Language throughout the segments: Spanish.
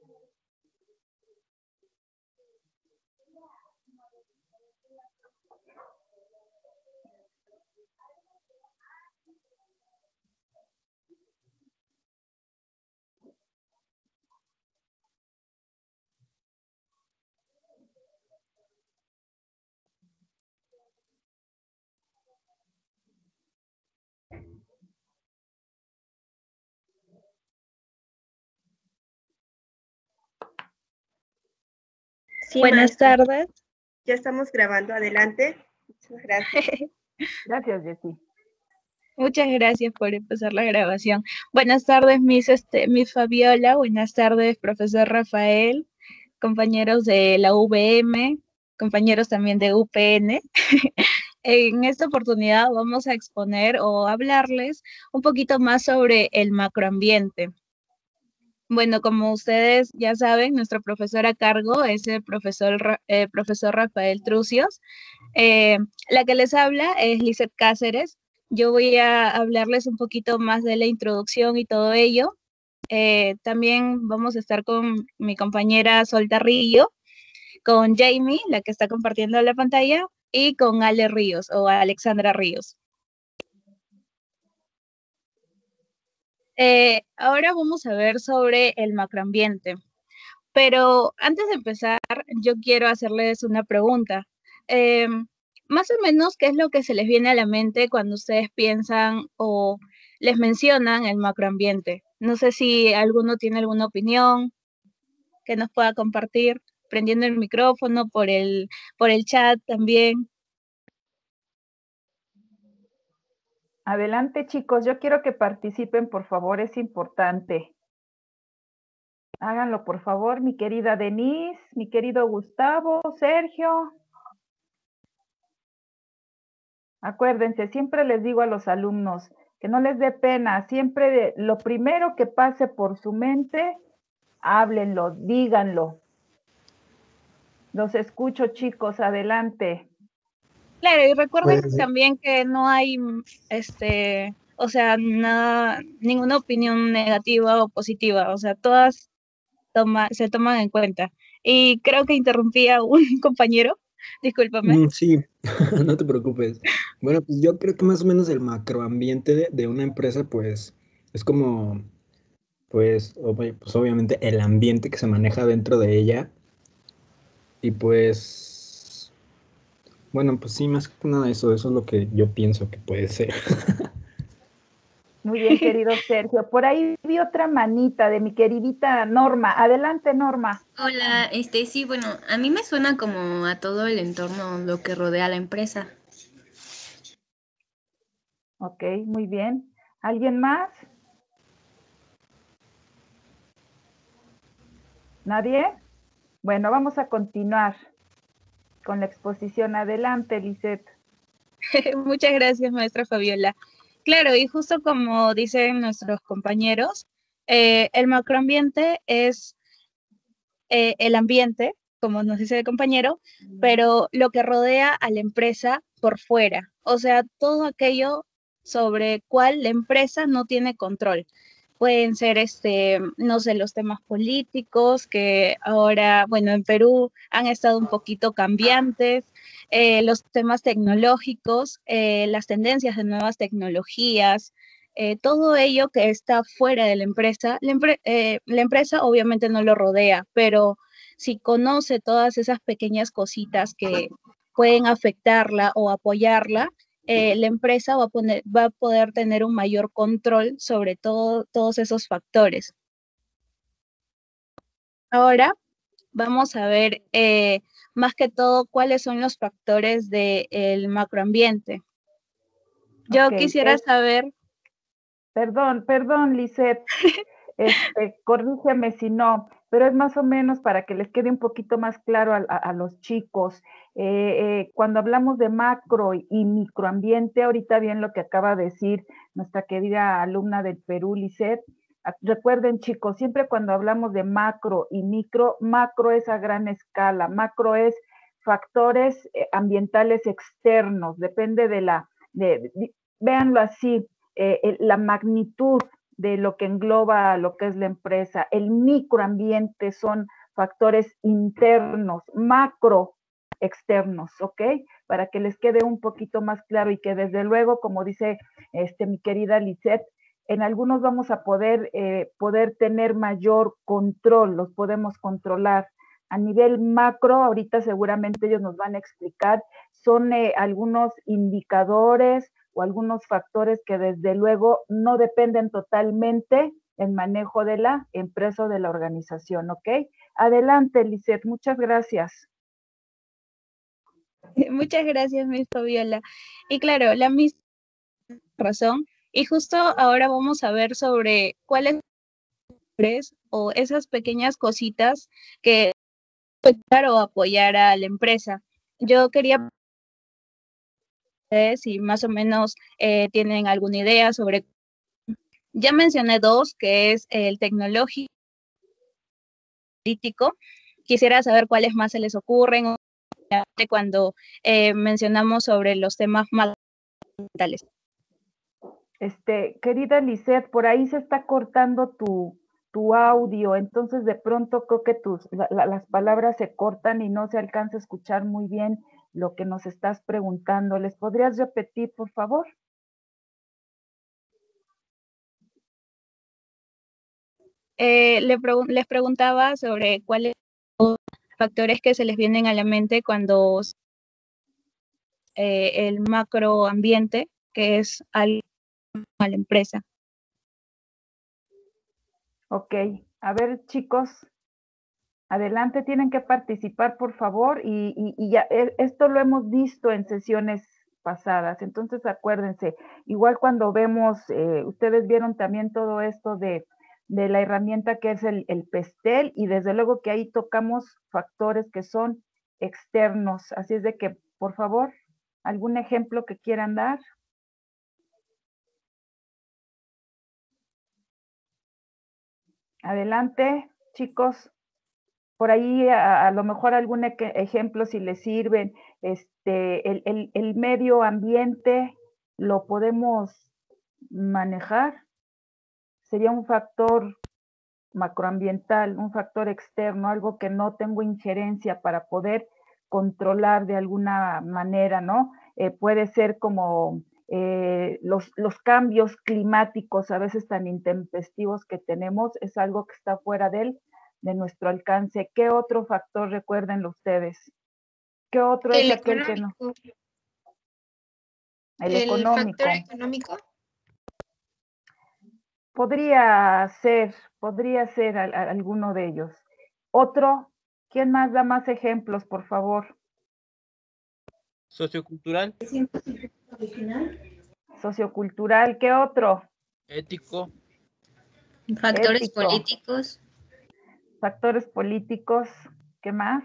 Sí, Buenas maestra. tardes. Ya estamos grabando, adelante. Muchas gracias. Gracias, Jessy. Muchas gracias por empezar la grabación. Buenas tardes, Miss Fabiola. Buenas tardes, profesor Rafael, compañeros de la UVM, compañeros también de UPN. En esta oportunidad vamos a exponer o hablarles un poquito más sobre el macroambiente. Bueno, como ustedes ya saben, nuestro profesor a cargo es el profesor Rafael Trucios. La que les habla es Lizeth Cáceres. Yo voy a hablarles un poquito más de la introducción y todo ello. También vamos a estar con mi compañera Sol Tarrillo, con Jamie, la que está compartiendo la pantalla, y con Ale Ríos o Alexandra Ríos. Ahora vamos a ver sobre el macroambiente. Pero antes de empezar, yo quiero hacerles una pregunta. Más o menos, ¿qué es lo que se les viene a la mente cuando ustedes piensan o les mencionan el macroambiente? No sé si alguno tiene alguna opinión que nos pueda compartir, prendiendo el micrófono por el chat también. Adelante, chicos. Yo quiero que participen, por favor. Es importante. Háganlo, por favor, mi querida Denise, mi querido Gustavo, Sergio. Acuérdense, siempre les digo a los alumnos que no les dé pena, siempre lo primero que pase por su mente, háblenlo, díganlo. Los escucho, chicos, adelante. Claro, y recuerden también que no hay, o sea, nada, ninguna opinión negativa o positiva, o sea, todas se toman en cuenta. Y creo que interrumpí a un compañero, discúlpame. Sí, no te preocupes. Bueno, pues yo creo que más o menos el macroambiente de una empresa, pues, es como, pues obviamente el ambiente que se maneja dentro de ella. Y pues, bueno, pues sí, más que nada eso es lo que yo pienso que puede ser. Muy bien, querido Sergio. Por ahí vi otra manita de mi queridita Norma. Adelante, Norma. Hola, sí, bueno, a mí me suena como a todo el entorno, lo que rodea a la empresa. Ok, muy bien. ¿Alguien más? ¿Nadie? Bueno, vamos a continuar con la exposición. Adelante, Lizeth. Muchas gracias, maestra Fabiola. Claro, y justo como dicen nuestros compañeros, el macroambiente es el ambiente, como nos dice el compañero, pero lo que rodea a la empresa por fuera, o sea, todo aquello sobre cual la empresa no tiene control. Pueden ser, no sé, los temas políticos que ahora, bueno, en Perú han estado un poquito cambiantes, los temas tecnológicos, las tendencias de nuevas tecnologías, todo ello que está fuera de la empresa, la empresa obviamente no lo rodea, pero si conoce todas esas pequeñas cositas que pueden afectarla o apoyarla, la empresa va a poder tener un mayor control sobre todos esos factores. Ahora vamos a ver más que todo cuáles son los factores del macroambiente. Yo quisiera saber... Perdón, Lizeth. Corrígeme si no, pero es más o menos para que les quede un poquito más claro a los chicos. Cuando hablamos de macro y microambiente, ahorita bien lo que acaba de decir nuestra querida alumna del Perú, Lizeth, recuerden chicos, siempre cuando hablamos de macro y micro, macro es a gran escala, macro es factores ambientales externos, depende de véanlo así, la magnitud de lo que engloba lo que es la empresa. El microambiente son factores internos, macro externos, ¿ok? Para que les quede un poquito más claro y que desde luego, como dice mi querida Lisette, en algunos vamos a poder tener mayor control, los podemos controlar. A nivel macro, ahorita seguramente ellos nos van a explicar, son algunos indicadores o algunos factores que desde luego no dependen totalmente del manejo de la empresa o de la organización, ¿ok? Adelante, Lisette, muchas gracias. Muchas gracias, Miss Fabiola. Y claro, la misma razón. Y justo ahora vamos a ver sobre cuáles o esas pequeñas cositas que afectar o apoyar a la empresa. Yo quería saber si más o menos tienen alguna idea sobre, ya mencioné dos, que es el tecnológico y político. Quisiera saber cuáles más se les ocurren cuando mencionamos sobre los temas más fundamentales. Querida Lisette, por ahí se está cortando tu audio, entonces de pronto creo que las palabras se cortan y no se alcanza a escuchar muy bien lo que nos estás preguntando. ¿Les podrías repetir, por favor? Les preguntaba sobre cuáles son los factores que se les vienen a la mente cuando el macroambiente, que es algo a la empresa. Ok, a ver chicos, adelante, tienen que participar por favor y ya, esto lo hemos visto en sesiones pasadas, entonces acuérdense, igual cuando vemos, ustedes vieron también todo esto de la herramienta que es el PESTEL y desde luego que ahí tocamos factores que son externos, así es de que por favor, algún ejemplo que quieran dar. Adelante, chicos. Por ahí a lo mejor algún ejemplo si les sirven. El medio ambiente lo podemos manejar. Sería un factor macroambiental, un factor externo, algo que no tengo injerencia para poder controlar de alguna manera, ¿no? Puede ser como los cambios climáticos a veces tan intempestivos que tenemos, es algo que está fuera de nuestro alcance. ¿Qué otro factor recuérdenlo ustedes? ¿Qué otro es aquel que no? El económico. Factor económico. Podría ser alguno de ellos. Otro, ¿quién más da más ejemplos, por favor? Sociocultural. Sociocultural, ¿qué otro? Ético. Factores Ético. políticos. Factores políticos, ¿qué más?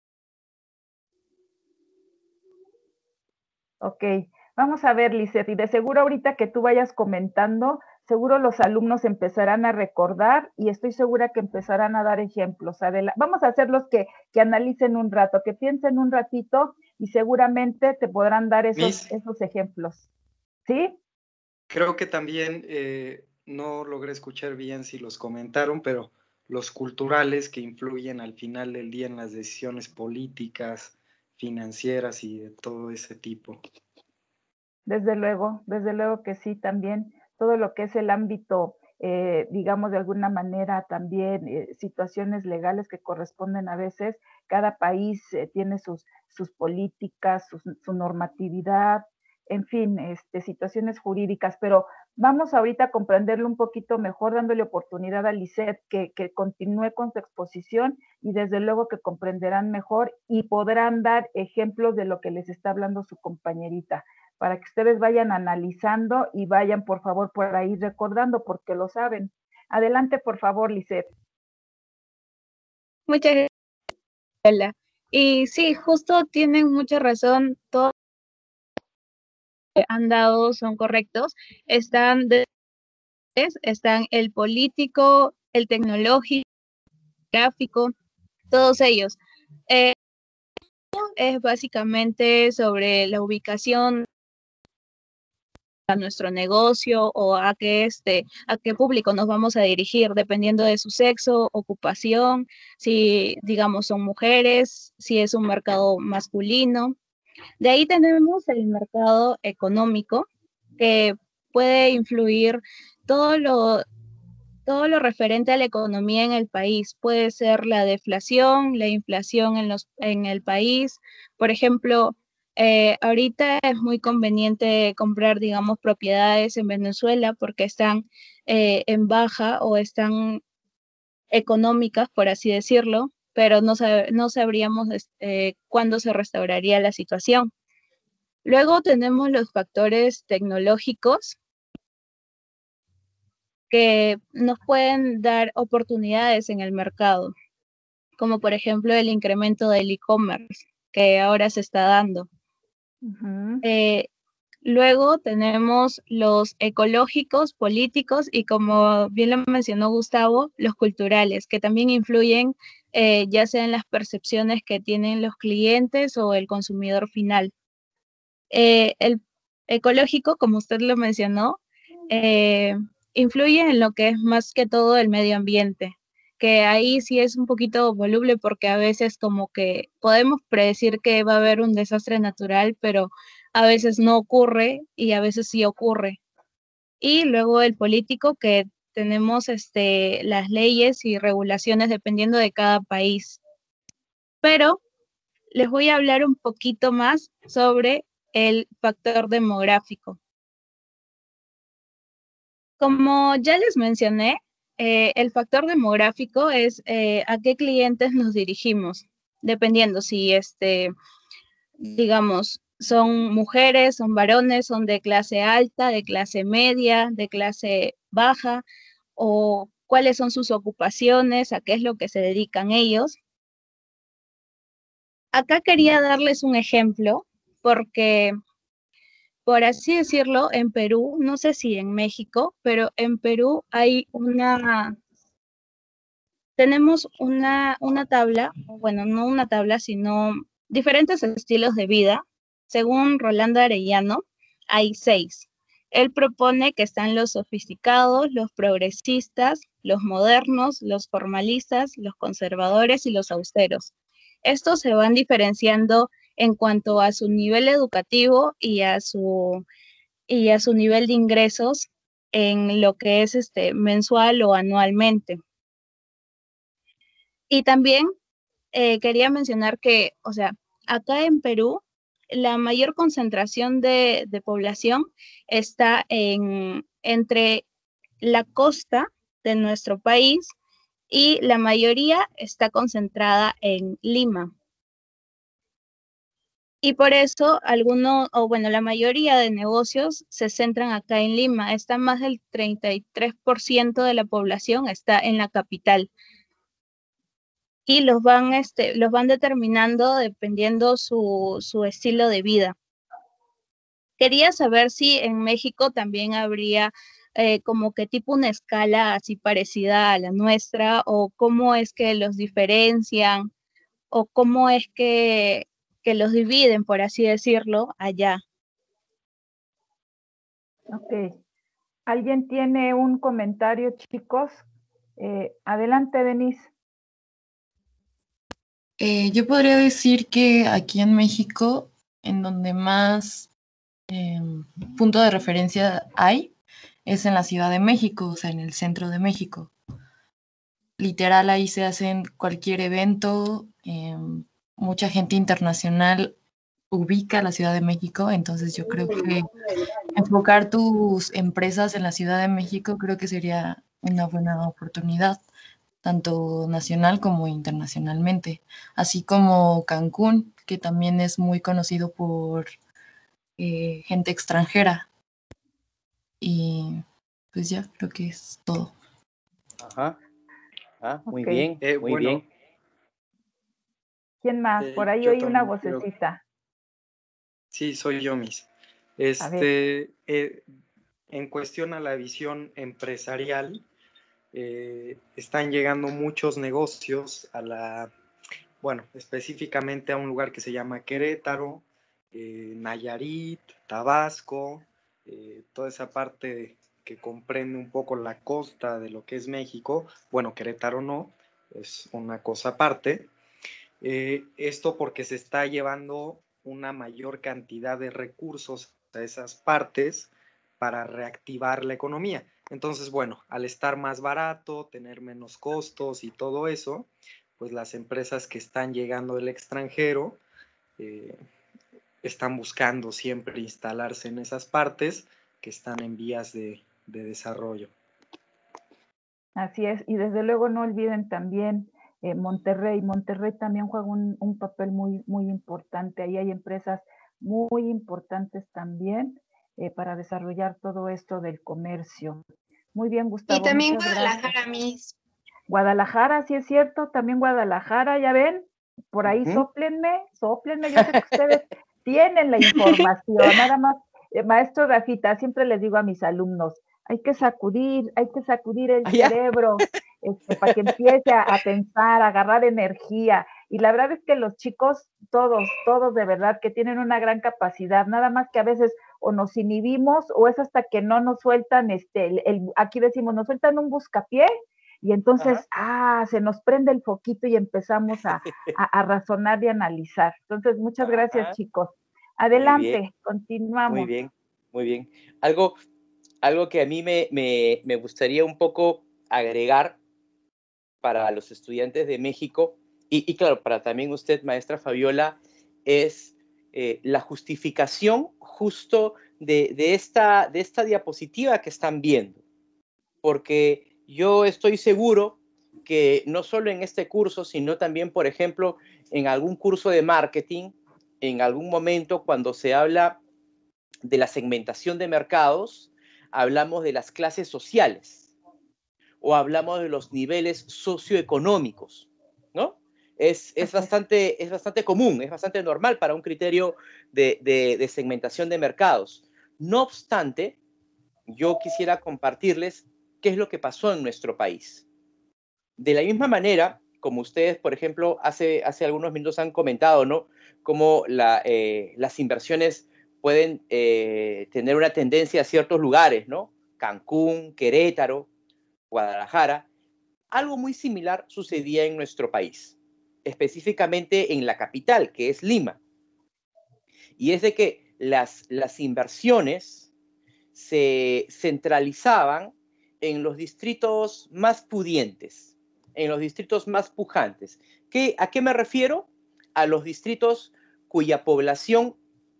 Ok, vamos a ver, Lisette, y de seguro ahorita que tú vayas comentando, seguro los alumnos empezarán a recordar y estoy segura que empezarán a dar ejemplos. Vamos a hacerlos que analicen un rato, que piensen un ratito y seguramente te podrán dar esos ejemplos. ¿Sí? Creo que también no logré escuchar bien si los comentaron, pero los culturales que influyen al final del día en las decisiones políticas, financieras y de todo ese tipo. Desde luego que sí, también todo lo que es el ámbito, digamos de alguna manera también situaciones legales que corresponden a veces, cada país tiene sus políticas, su normatividad, en fin, situaciones jurídicas, pero vamos ahorita a comprenderlo un poquito mejor, dándole oportunidad a Lisette que continúe con su exposición y desde luego que comprenderán mejor y podrán dar ejemplos de lo que les está hablando su compañerita, para que ustedes vayan analizando y vayan, por favor, por ahí recordando, porque lo saben. Adelante, por favor, Lisette. Muchas gracias. Y sí, justo tienen mucha razón, todos los que han dado son correctos. Están el político, el tecnológico, el gráfico, todos ellos. Es básicamente sobre la ubicación nuestro negocio o a qué público nos vamos a dirigir, dependiendo de su sexo, ocupación, si, digamos, son mujeres, si es un mercado masculino. De ahí tenemos el mercado económico, que puede influir todo lo referente a la economía en el país. Puede ser la deflación, la inflación en el país. Por ejemplo, ahorita es muy conveniente comprar, digamos, propiedades en Venezuela porque están en baja o están económicas, por así decirlo, pero no sabríamos cuándo se restauraría la situación. Luego tenemos los factores tecnológicos que nos pueden dar oportunidades en el mercado, como por ejemplo el incremento del e-commerce que ahora se está dando. Ujú. Luego tenemos los ecológicos, políticos y, como bien lo mencionó Gustavo, los culturales, que también influyen ya sea en las percepciones que tienen los clientes o el consumidor final. El ecológico, como usted lo mencionó, influye en lo que es más que todo el medio ambiente, que ahí sí es un poquito voluble porque a veces como que podemos predecir que va a haber un desastre natural, pero a veces no ocurre y a veces sí ocurre. Y luego el político, que tenemos las leyes y regulaciones dependiendo de cada país. Pero les voy a hablar un poquito más sobre el factor demográfico. Como ya les mencioné, el factor demográfico es a qué clientes nos dirigimos, dependiendo si digamos, son mujeres, son varones, son de clase alta, de clase media, de clase baja, o cuáles son sus ocupaciones, a qué es lo que se dedican ellos. Acá quería darles un ejemplo, porque, por así decirlo, en Perú, no sé si en México, pero en Perú tenemos una tabla, bueno, no una tabla, sino diferentes estilos de vida. Según Rolando Arellano, hay 6. Él propone que están los sofisticados, los progresistas, los modernos, los formalistas, los conservadores y los austeros. Estos se van diferenciando en cuanto a su nivel educativo y a su nivel de ingresos en lo que es mensual o anualmente. Y también quería mencionar que, o sea, acá en Perú, la mayor concentración de población está entre la costa de nuestro país y la mayoría está concentrada en Lima. Y por eso la mayoría de negocios se centran acá en Lima. Está más del 33% de la población está en la capital. Y los van determinando dependiendo su estilo de vida. Quería saber si en México también habría como que tipo una escala así parecida a la nuestra, o cómo es que los diferencian, o cómo es que los dividen, por así decirlo, allá. Ok. ¿Alguien tiene un comentario, chicos? Adelante, Denise. Yo podría decir que aquí en México, en donde más punto de referencia hay, es en la Ciudad de México, o sea, en el centro de México. Literal, ahí se hacen cualquier evento, mucha gente internacional ubica la Ciudad de México, entonces yo creo que enfocar tus empresas en la Ciudad de México creo que sería una buena oportunidad, tanto nacional como internacionalmente, así como Cancún, que también es muy conocido por gente extranjera. Y pues ya, creo que es todo. Ajá. Muy Ok. bien, muy Bueno, bien. ¿Quién más? Por ahí yo oí una también creo. vocecita. Sí, soy yo, Miss. A ver. En cuestión a la visión empresarial, están llegando muchos negocios bueno, específicamente a un lugar que se llama Querétaro, Nayarit, Tabasco, toda esa parte que comprende un poco la costa de lo que es México, bueno, Querétaro no, es una cosa aparte. Esto porque se está llevando una mayor cantidad de recursos a esas partes para reactivar la economía. Entonces, bueno, al estar más barato, tener menos costos y todo eso, pues las empresas que están llegando del extranjero están buscando siempre instalarse en esas partes que están en vías de desarrollo. Así es, y desde luego no olviden también Monterrey. Monterrey también juega un papel muy, muy importante. Ahí hay empresas muy importantes también para desarrollar todo esto del comercio. Muy bien, Gustavo. Y también muchas Guadalajara, gracias. Miss. Guadalajara, sí es cierto, también Guadalajara, ya ven, por ahí sóplenme, yo sé que ustedes tienen la información, nada más, maestro Rafita, siempre les digo a mis alumnos, hay que sacudir el cerebro, para que empiece a pensar, a agarrar energía, y la verdad es que los chicos, todos de verdad, que tienen una gran capacidad, nada más que a veces o nos inhibimos, o es hasta que no nos sueltan, aquí decimos, nos sueltan un buscapié, y entonces, se nos prende el foquito y empezamos a razonar y analizar. Entonces, muchas gracias, chicos. Adelante, continuamos. Muy bien, muy bien. Algo que a mí me gustaría un poco agregar para los estudiantes de México, y claro, para también usted, maestra Fabiola, es la justificación justo de esta diapositiva que están viendo. Porque yo estoy seguro que no solo en este curso, sino también, por ejemplo, en algún curso de marketing, en algún momento cuando se habla de la segmentación de mercados, hablamos de las clases sociales o hablamos de los niveles socioeconómicos, ¿no? Es bastante común, es bastante normal para un criterio de segmentación de mercados. No obstante, yo quisiera compartirles qué es lo que pasó en nuestro país. De la misma manera, como ustedes, por ejemplo, hace algunos minutos han comentado, ¿no? Cómo las inversiones pueden tener una tendencia a ciertos lugares, ¿no? Cancún, Querétaro, Guadalajara. Algo muy similar sucedía en nuestro país, específicamente en la capital, que es Lima. Y es de que las inversiones se centralizaban en los distritos más pudientes, en los distritos más pujantes. ¿A qué me refiero? A los distritos cuya población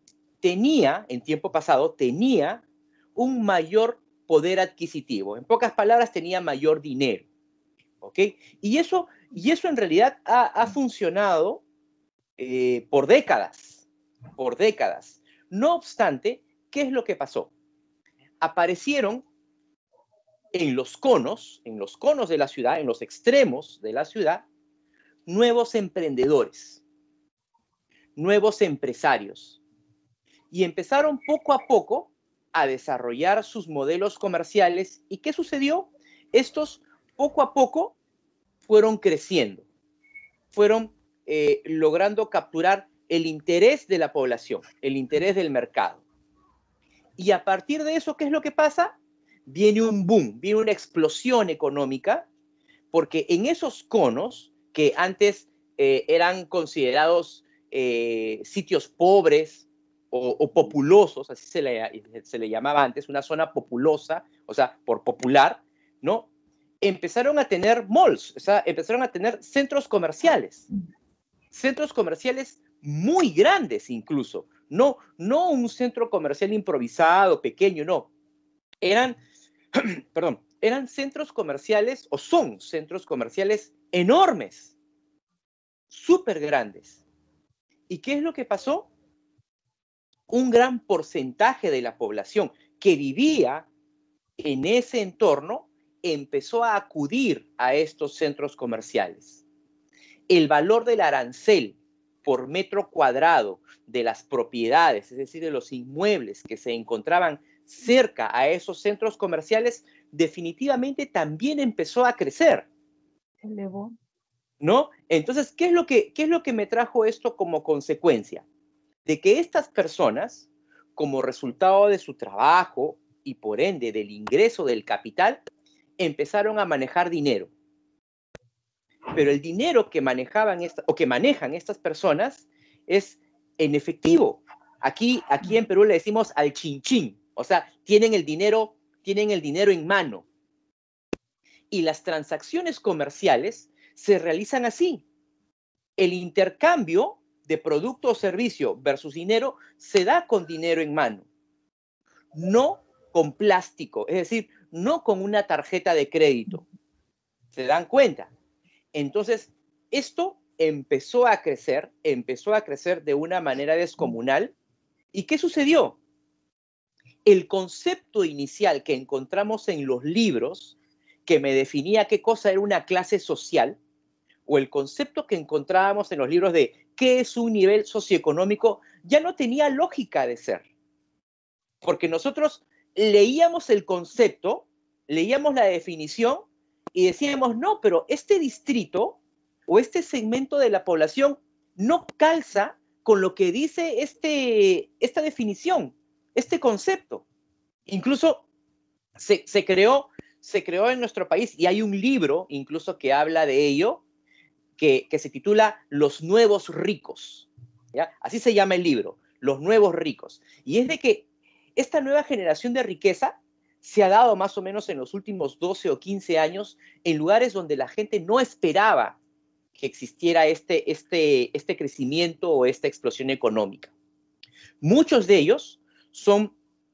en tiempo pasado, tenía un mayor poder adquisitivo. En pocas palabras, tenía mayor dinero. ¿Ok? Y eso en realidad ha funcionado por décadas. No obstante, ¿qué es lo que pasó? Aparecieron en los conos de la ciudad, en los extremos de la ciudad, nuevos emprendedores, nuevos empresarios. Y empezaron poco a poco a desarrollar sus modelos comerciales. ¿Y qué sucedió? Estos poco a poco fueron creciendo, fueron logrando capturar el interés de la población, el interés del mercado. Y a partir de eso, ¿qué es lo que pasa? Viene un boom, viene una explosión económica, porque en esos conos, que antes eran considerados sitios pobres o populosos, así se le llamaba antes, una zona populosa, o sea, por popular, ¿no? Empezaron a tener malls, o sea, empezaron a tener centros comerciales muy grandes incluso, no un centro comercial improvisado, pequeño, no. Eran centros comerciales, o son centros comerciales enormes, súper grandes. ¿Y qué es lo que pasó? Un gran porcentaje de la población que vivía en ese entorno empezó a acudir a estos centros comerciales. El valor del arancel por metro cuadrado de las propiedades, es decir, de los inmuebles que se encontraban cerca a esos centros comerciales, definitivamente también empezó a crecer. Se elevó. ¿No? Entonces, ¿qué es lo que me trajo esto como consecuencia? De que estas personas como resultado de su trabajo y por ende del ingreso del capital, empezaron a manejar dinero. Pero el dinero que manejaban que manejan estas personas es en efectivo. Aquí en Perú le decimos al chinchín, o sea, tienen el dinero en mano. Y las transacciones comerciales se realizan así. El intercambio de producto o servicio versus dinero se da con dinero en mano, no con plástico, es decir, no con una tarjeta de crédito. ¿Se dan cuenta? Entonces, esto empezó a crecer de una manera descomunal. ¿Y qué sucedió? El concepto inicial que encontramos en los libros, que me definía qué cosa era una clase social, o el concepto que encontrábamos en los libros de qué es un nivel socioeconómico, ya no tenía lógica de ser. Porque nosotros leíamos el concepto, leíamos la definición y decíamos, no, pero este distrito o este segmento de la población no calza con lo que dice esta definición, este concepto. Incluso se creó en nuestro país, y hay un libro incluso que habla de ello, que se titula Los Nuevos Ricos, ¿ya? Así se llama el libro, Los Nuevos Ricos. Y es de que esta nueva generación de riqueza se ha dado más o menos en los últimos 12 o 15 años en lugares donde la gente no esperaba que existiera este crecimiento o esta explosión económica. Muchos de ellos son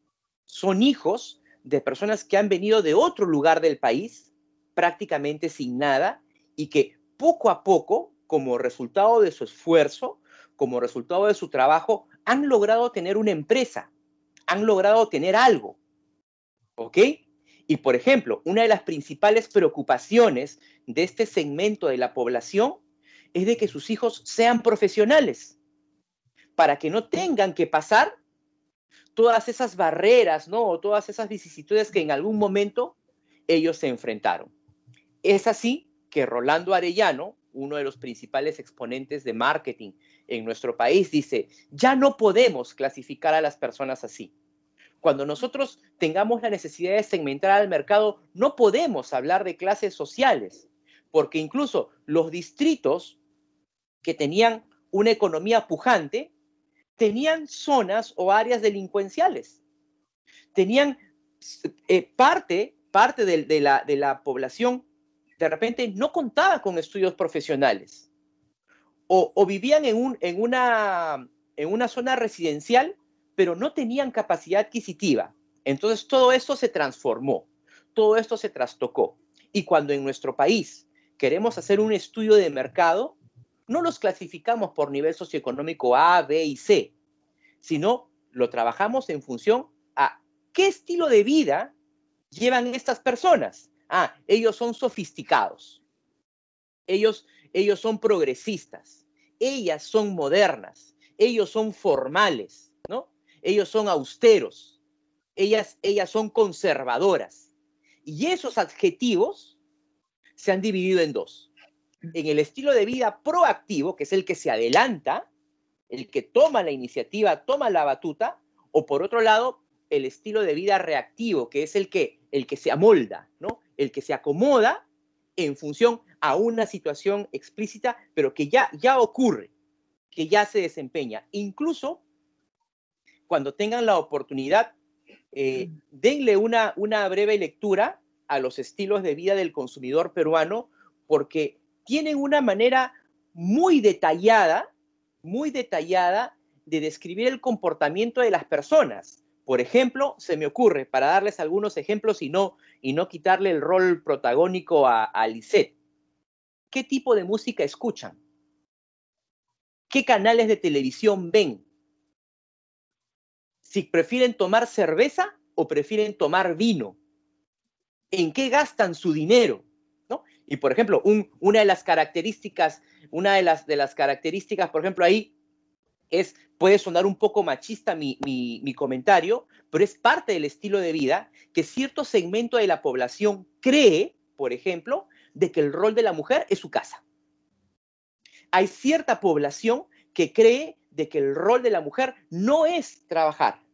hijos de personas que han venido de otro lugar del país, prácticamente sin nada, y que poco a poco, como resultado de su esfuerzo, como resultado de su trabajo, han logrado tener una empresa, han logrado tener algo, ¿ok? Y, por ejemplo, una de las principales preocupaciones de este segmento de la población es de que sus hijos sean profesionales, para que no tengan que pasar todas esas barreras, ¿no? O todas esas vicisitudes que en algún momento ellos se enfrentaron. Es así que Rolando Arellano, uno de los principales exponentes de marketing en nuestro país, dice, ya no podemos clasificar a las personas así. Cuando nosotros tengamos la necesidad de segmentar al mercado, no podemos hablar de clases sociales, porque incluso los distritos que tenían una economía pujante, tenían zonas o áreas delincuenciales. Tenían parte de la población, de repente no contaba con estudios profesionales. O vivían en una zona residencial, pero no tenían capacidad adquisitiva. Entonces todo esto se transformó, todo esto se trastocó. Y cuando en nuestro país queremos hacer un estudio de mercado, no los clasificamos por nivel socioeconómico A, B y C, sino lo trabajamos en función a qué estilo de vida llevan estas personas. Ah, ellos son sofisticados, ellos son progresistas, ellas son modernas, ellos son formales, ¿no? Ellos son austeros, ellas son conservadoras. Y esos adjetivos se han dividido en dos. En el estilo de vida proactivo, que es el que se adelanta, el que toma la iniciativa, toma la batuta, o por otro lado, el estilo de vida reactivo, que es el que se amolda, ¿no? El que se acomoda en función a una situación explícita, pero que ya ocurre, que ya se desempeña. Incluso cuando tengan la oportunidad, denle una breve lectura a los estilos de vida del consumidor peruano, porque tienen una manera muy detallada de describir el comportamiento de las personas. Por ejemplo, se me ocurre, para darles algunos ejemplos y no quitarle el rol protagónico a Lisette, ¿qué tipo de música escuchan? ¿Qué canales de televisión ven? Si prefieren tomar cerveza o prefieren tomar vino. ¿En qué gastan su dinero? ¿No? Y, por ejemplo, una de las características, por ejemplo, ahí puede sonar un poco machista mi comentario, pero es parte del estilo de vida que cierto segmento de la población cree, por ejemplo, de que el rol de la mujer es su casa. Hay cierta población que cree de que el rol de la mujer no es trabajar,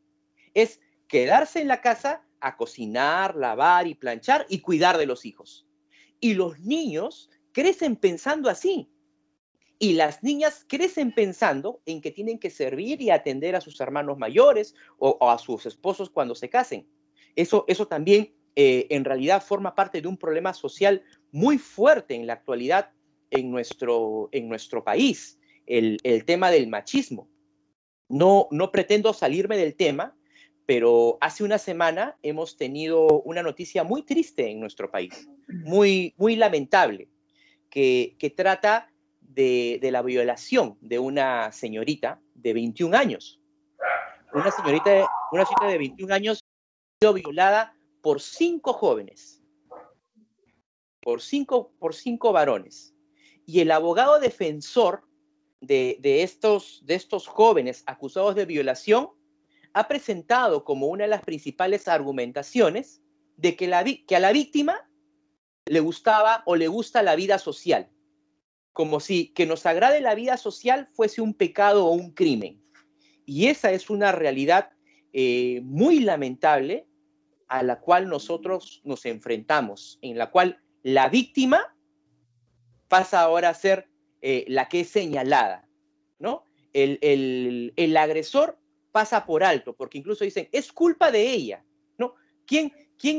Es quedarse en la casa a cocinar, lavar y planchar y cuidar de los hijos. Y los niños crecen pensando así. Y las niñas crecen pensando en que tienen que servir y atender a sus hermanos mayores o a sus esposos cuando se casen. Eso también en realidad forma parte de un problema social muy fuerte en la actualidad en nuestro país, el tema del machismo. No pretendo salirme del tema, pero hace una semana hemos tenido una noticia muy triste en nuestro país, muy lamentable, que trata de la violación de una señorita de 21 años. Una señorita de 21 años ha sido violada por 5 jóvenes, por cinco varones. Y el abogado defensor de estos jóvenes acusados de violación ha presentado como una de las principales argumentaciones de que a la víctima le gustaba o le gusta la vida social, como si que nos agrade la vida social fuese un pecado o un crimen. Y esa es una realidad muy lamentable a la cual nosotros nos enfrentamos, en la cual la víctima pasa ahora a ser la que es señalada, ¿no? El agresor pasa por alto, porque incluso dicen, es culpa de ella, ¿no? ¿Quién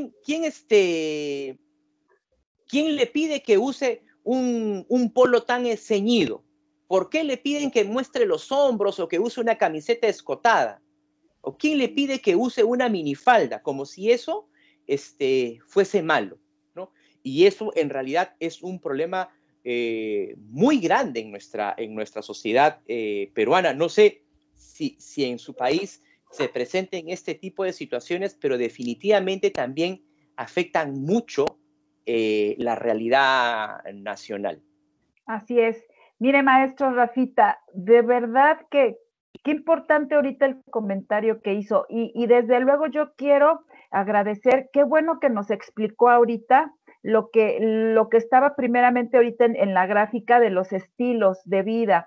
le pide que use un polo tan ceñido? ¿Por qué le piden que muestre los hombros o que use una camiseta escotada? ¿O quién le pide que use una minifalda? Como si eso fuese malo, ¿no? Y eso en realidad es un problema muy grande en nuestra sociedad peruana. No sé si en su país se presenten este tipo de situaciones, pero definitivamente también afectan mucho la realidad nacional. Así es. Mire, maestro Rafita, de verdad que qué importante ahorita el comentario que hizo. Y desde luego yo quiero agradecer, qué bueno que nos explicó ahorita lo que estaba primeramente ahorita en la gráfica de los estilos de vida.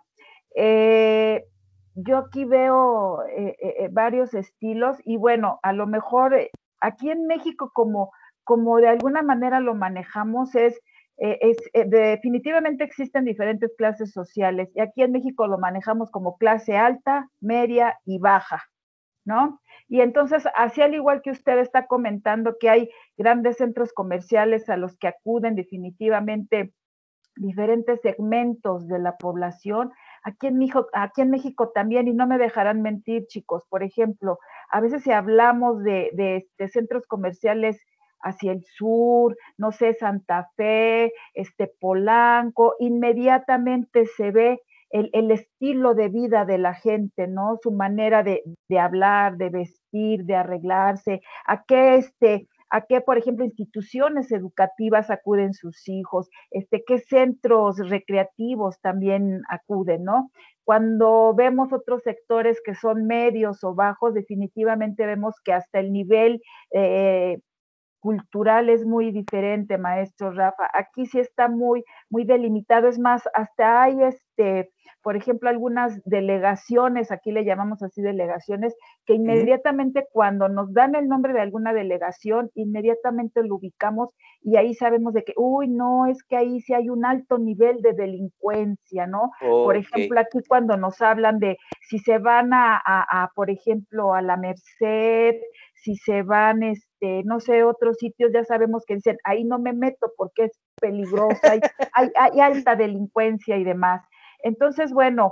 Yo aquí veo varios estilos y bueno, a lo mejor aquí en México como de alguna manera lo manejamos definitivamente existen diferentes clases sociales y aquí en México lo manejamos como clase alta, media y baja, ¿no? Y entonces, así al igual que usted está comentando que hay grandes centros comerciales a los que acuden definitivamente diferentes segmentos de la población, aquí en México también, y no me dejarán mentir, chicos, por ejemplo, a veces si hablamos de centros comerciales hacia el sur, no sé, Santa Fe, Polanco, inmediatamente se ve el estilo de vida de la gente, ¿no? Su manera de hablar, de vestir, de arreglarse, a qué, por ejemplo, instituciones educativas acuden sus hijos, qué centros recreativos también acuden, ¿no? Cuando vemos otros sectores que son medios o bajos, definitivamente vemos que hasta el nivel cultural es muy diferente, maestro Rafa. Aquí sí está muy delimitado. Es más, hasta hay por ejemplo, algunas delegaciones, aquí le llamamos así delegaciones, que inmediatamente cuando nos dan el nombre de alguna delegación, inmediatamente lo ubicamos y ahí sabemos de que, uy, no, es que ahí sí hay un alto nivel de delincuencia, ¿no? Okay. Por ejemplo, aquí cuando nos hablan de si se van por ejemplo, a la Merced, si se van, no sé, otros sitios, ya sabemos que dicen, ahí no me meto porque es peligrosa, hay alta delincuencia y demás. Entonces, bueno,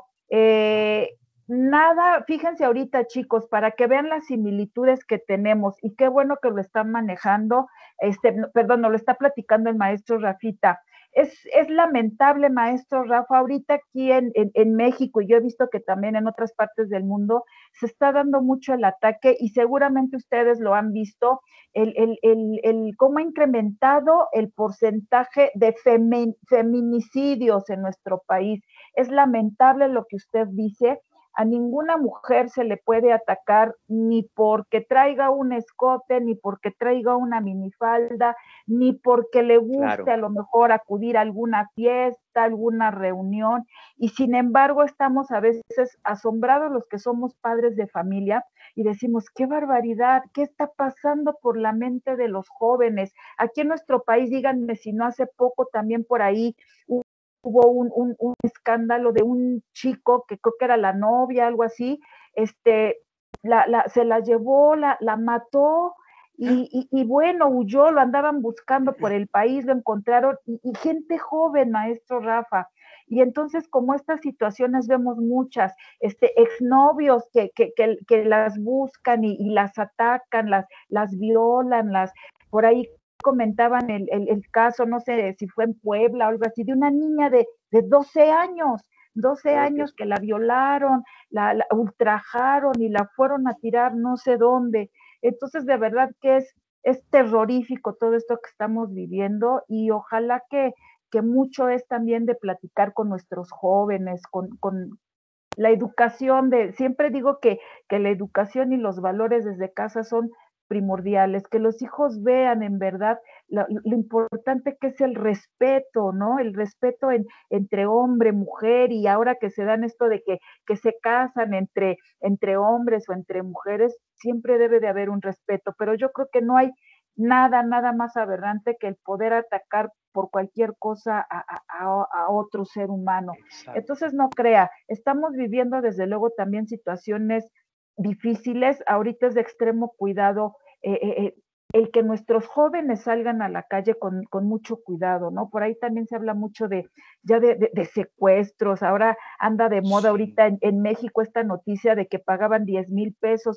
nada, fíjense ahorita, chicos, para que vean las similitudes que tenemos, y qué bueno que lo están manejando, nos lo está platicando el maestro Rafita. Es lamentable, maestro Rafa, ahorita aquí en México, y yo he visto que también en otras partes del mundo, se está dando mucho el ataque, y seguramente ustedes lo han visto, cómo ha incrementado el porcentaje de feminicidios en nuestro país. Es lamentable lo que usted dice. A ninguna mujer se le puede atacar ni porque traiga un escote, ni porque traiga una minifalda, ni porque le guste a lo mejor acudir a alguna fiesta, alguna reunión. Y sin embargo estamos a veces asombrados los que somos padres de familia y decimos, qué barbaridad, qué está pasando por la mente de los jóvenes. Aquí en nuestro país, díganme si no hace poco también por ahí hubo un escándalo de un chico que creo que era la novia, algo así, se la llevó, la mató, y bueno, huyó, lo andaban buscando por el país, lo encontraron, y gente joven, maestro Rafa. Y entonces, como estas situaciones vemos muchas, exnovios que las buscan y las atacan, las violan, por ahí comentaban el caso, no sé si fue en Puebla o algo así, de una niña de 12 años, 12 años que la violaron, la ultrajaron y la fueron a tirar no sé dónde. Entonces, de verdad que es terrorífico todo esto que estamos viviendo, y ojalá que mucho es también de platicar con nuestros jóvenes, con la educación siempre digo que la educación y los valores desde casa son primordiales, que los hijos vean en verdad lo importante que es el respeto, ¿no? El respeto entre hombre, mujer, y ahora que se dan esto de que se casan entre hombres o entre mujeres, siempre debe de haber un respeto, pero yo creo que no hay nada más aberrante que el poder atacar por cualquier cosa a otro ser humano. Exacto. Entonces, no crea, estamos viviendo desde luego también situaciones difíciles, ahorita es de extremo cuidado el que nuestros jóvenes salgan a la calle con mucho cuidado, ¿no? Por ahí también se habla mucho de secuestros, ahora anda de moda ahorita en México esta noticia de que pagaban 10,000 pesos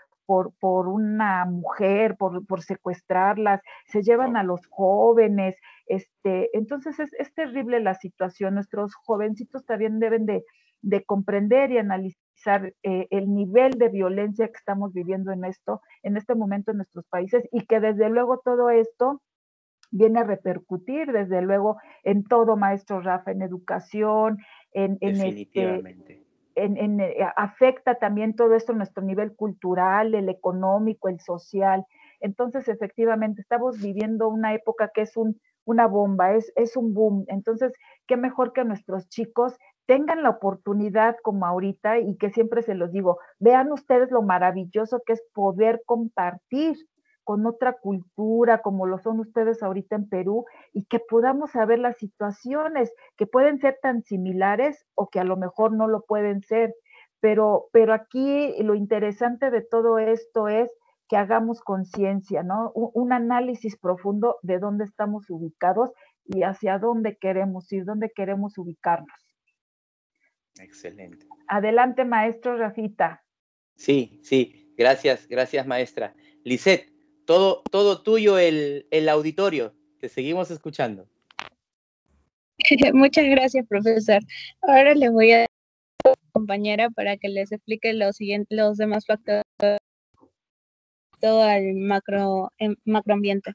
por una mujer, por secuestrarlas, se llevan a los jóvenes, entonces es terrible la situación. Nuestros jovencitos también deben de comprender y analizar el nivel de violencia que estamos viviendo en este momento en nuestros países, y que desde luego todo esto viene a repercutir desde luego en todo, maestro Rafa, en educación, Definitivamente. Afecta también todo esto nuestro nivel cultural, el económico, el social. Entonces, efectivamente, estamos viviendo una época que es una bomba, es un boom. Entonces, qué mejor que nuestros chicos tengan la oportunidad como ahorita, y que siempre se los digo, vean ustedes lo maravilloso que es poder compartir con otra cultura, como lo son ustedes ahorita en Perú, y que podamos saber las situaciones que pueden ser tan similares o que a lo mejor no lo pueden ser. Pero aquí lo interesante de todo esto es que hagamos conciencia, ¿no? Un análisis profundo de dónde estamos ubicados y hacia dónde queremos ir, dónde queremos ubicarnos. Excelente. Adelante, maestro Rafita. Sí, gracias, maestra. Lisette, todo tuyo el auditorio, te seguimos escuchando. Muchas gracias, profesor. Ahora les voy a dar a mi compañera para que les explique los demás factores todo el macroambiente.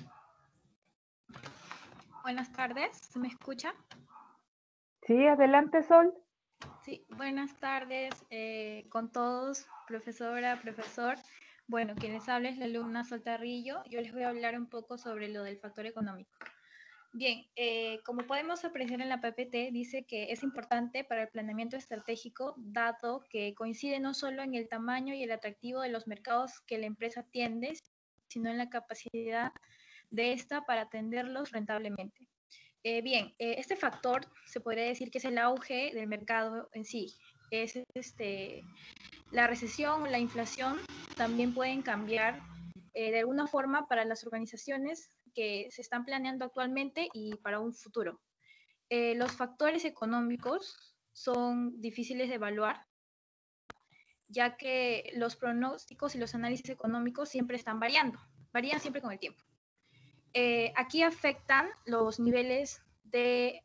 Buenas tardes, ¿se me escucha? Sí, adelante, Sol. Sí, buenas tardes con todos, profesora, profesor. Bueno, quien les habla es la alumna Sol Tarrillo. Yo les voy a hablar un poco sobre lo del factor económico. Bien, como podemos apreciar en la PPT, dice que es importante para el planeamiento estratégico, dado que coincide no solo en el tamaño y el atractivo de los mercados que la empresa atiende, sino en la capacidad de esta para atenderlos rentablemente. Bien, este factor se podría decir que es el auge del mercado en sí. Es la recesión o la inflación también pueden cambiar de alguna forma para las organizaciones que se están planeando actualmente y para un futuro. Los factores económicos son difíciles de evaluar, ya que los pronósticos y los análisis económicos siempre están variando, varían siempre con el tiempo. Aquí afectan los niveles de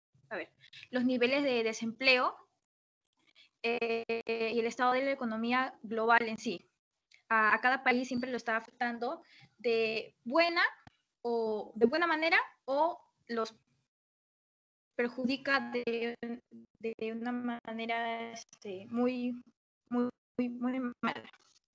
desempleo y el estado de la economía global en sí. A cada país siempre lo está afectando de buena manera, o perjudica de una manera muy mala.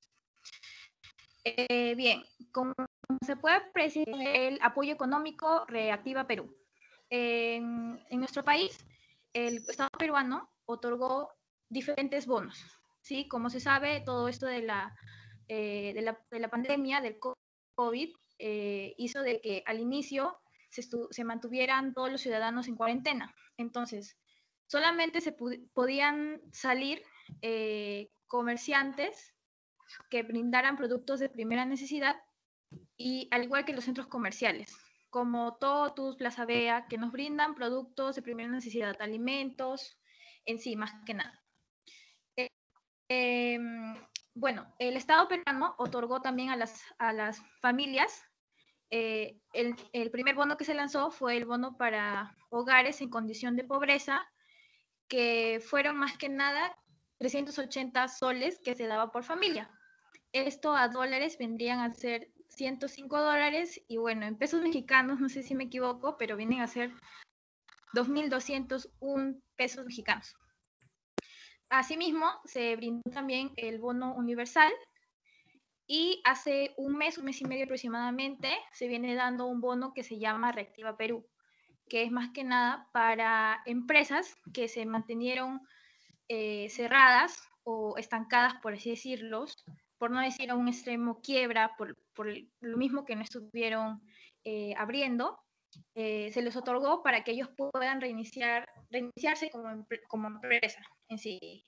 Bien, como se puede apreciar, el apoyo económico Reactiva Perú. En nuestro país, el Estado peruano otorgó diferentes bonos, ¿sí? Como se sabe, todo esto de la pandemia del COVID hizo de que al inicio se mantuvieran todos los ciudadanos en cuarentena. Entonces, solamente se podían salir comerciantes que brindaran productos de primera necesidad, y al igual que los centros comerciales, como Totus, Plaza Vea, que nos brindan productos de primera necesidad, alimentos en sí, más que nada. Bueno, el Estado peruano otorgó también a las familias, el primer bono que se lanzó fue el bono para hogares en condición de pobreza, que fueron más que nada 380 soles que se daba por familia. Esto a dólares vendrían a ser 105 dólares, y bueno, en pesos mexicanos, no sé si me equivoco, pero vienen a ser 2.201 pesos mexicanos. Asimismo, se brindó también el bono universal, y hace un mes y medio aproximadamente, se viene dando un bono que se llama Reactiva Perú, que es más que nada para empresas que se mantenieron cerradas o estancadas, por así decirlo, por no decir a un extremo quiebra, por lo mismo que no estuvieron abriendo. Se les otorgó para que ellos puedan reiniciarse como empresa en sí.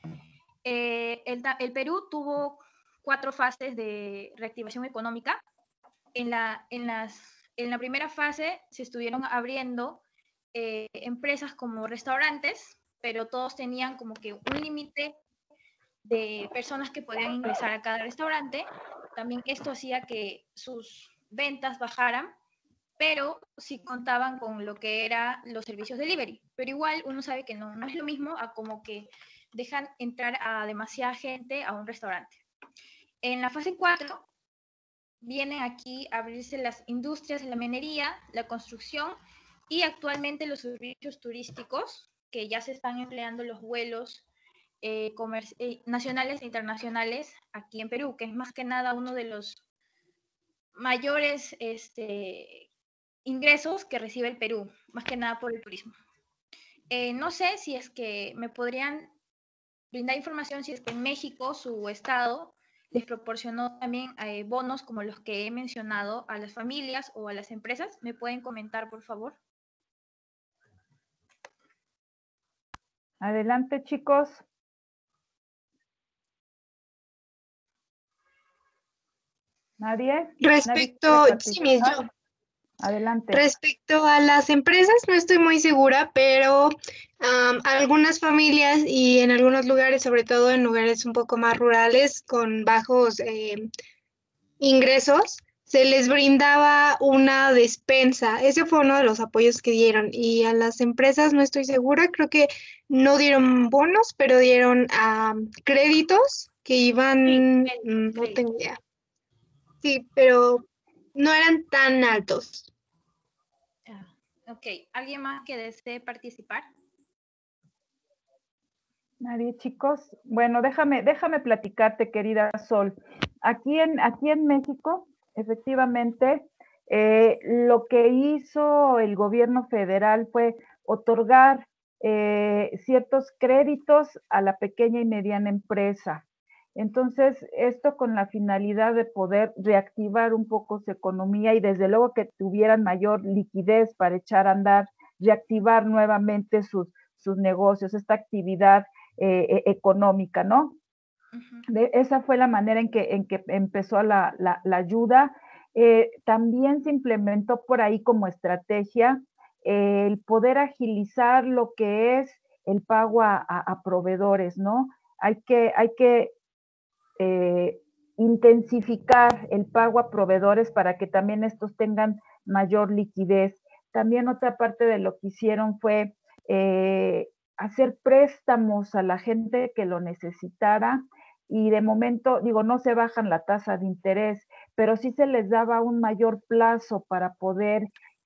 El Perú tuvo 4 fases de reactivación económica. En la primera fase se estuvieron abriendo empresas como restaurantes, pero todos tenían como que un límite de personas que podían ingresar a cada restaurante. También esto hacía que sus ventas bajaran, pero sí contaban con lo que eran los servicios delivery. Pero igual uno sabe que no es lo mismo a como que dejan entrar a demasiada gente a un restaurante. En la fase 4 vienen aquí a abrirse las industrias, la minería, la construcción y actualmente los servicios turísticos, que ya se están empleando los vuelos nacionales e internacionales aquí en Perú, que es más que nada uno de los mayores ingresos que recibe el Perú, más que nada por el turismo. No sé si es que me podrían brindar información si es que en México, su estado, les proporcionó también bonos como los que he mencionado a las familias o a las empresas. ¿Me pueden comentar, por favor? Adelante, chicos. ¿Nadie? Respecto, sí, mis yo. Adelante. Respecto a las empresas, no estoy muy segura, pero algunas familias y en algunos lugares, sobre todo en lugares un poco más rurales, con bajos ingresos, se les brindaba una despensa. Ese fue uno de los apoyos que dieron. Y a las empresas no estoy segura, creo que no dieron bonos, pero dieron créditos que iban, no tengo idea. Sí, pero no eran tan altos. Ok, ¿alguien más que desee participar? Nadie, chicos. Bueno, déjame platicarte, querida Sol. Aquí en México, efectivamente, lo que hizo el gobierno federal fue otorgar ciertos créditos a la pequeña y mediana empresa. Entonces, esto con la finalidad de poder reactivar un poco su economía y desde luego que tuvieran mayor liquidez para echar a andar, reactivar nuevamente sus negocios, esta actividad económica, ¿no? Esa fue la manera en que empezó la ayuda. También se implementó por ahí como estrategia el poder agilizar lo que es el pago a proveedores, ¿no? Hay que intensificar el pago a proveedores para que también estos tengan mayor liquidez. También otra parte de lo que hicieron fue hacer préstamos a la gente que lo necesitara, y de momento, digo, no se bajan la tasa de interés, pero sí se les daba un mayor plazo para poder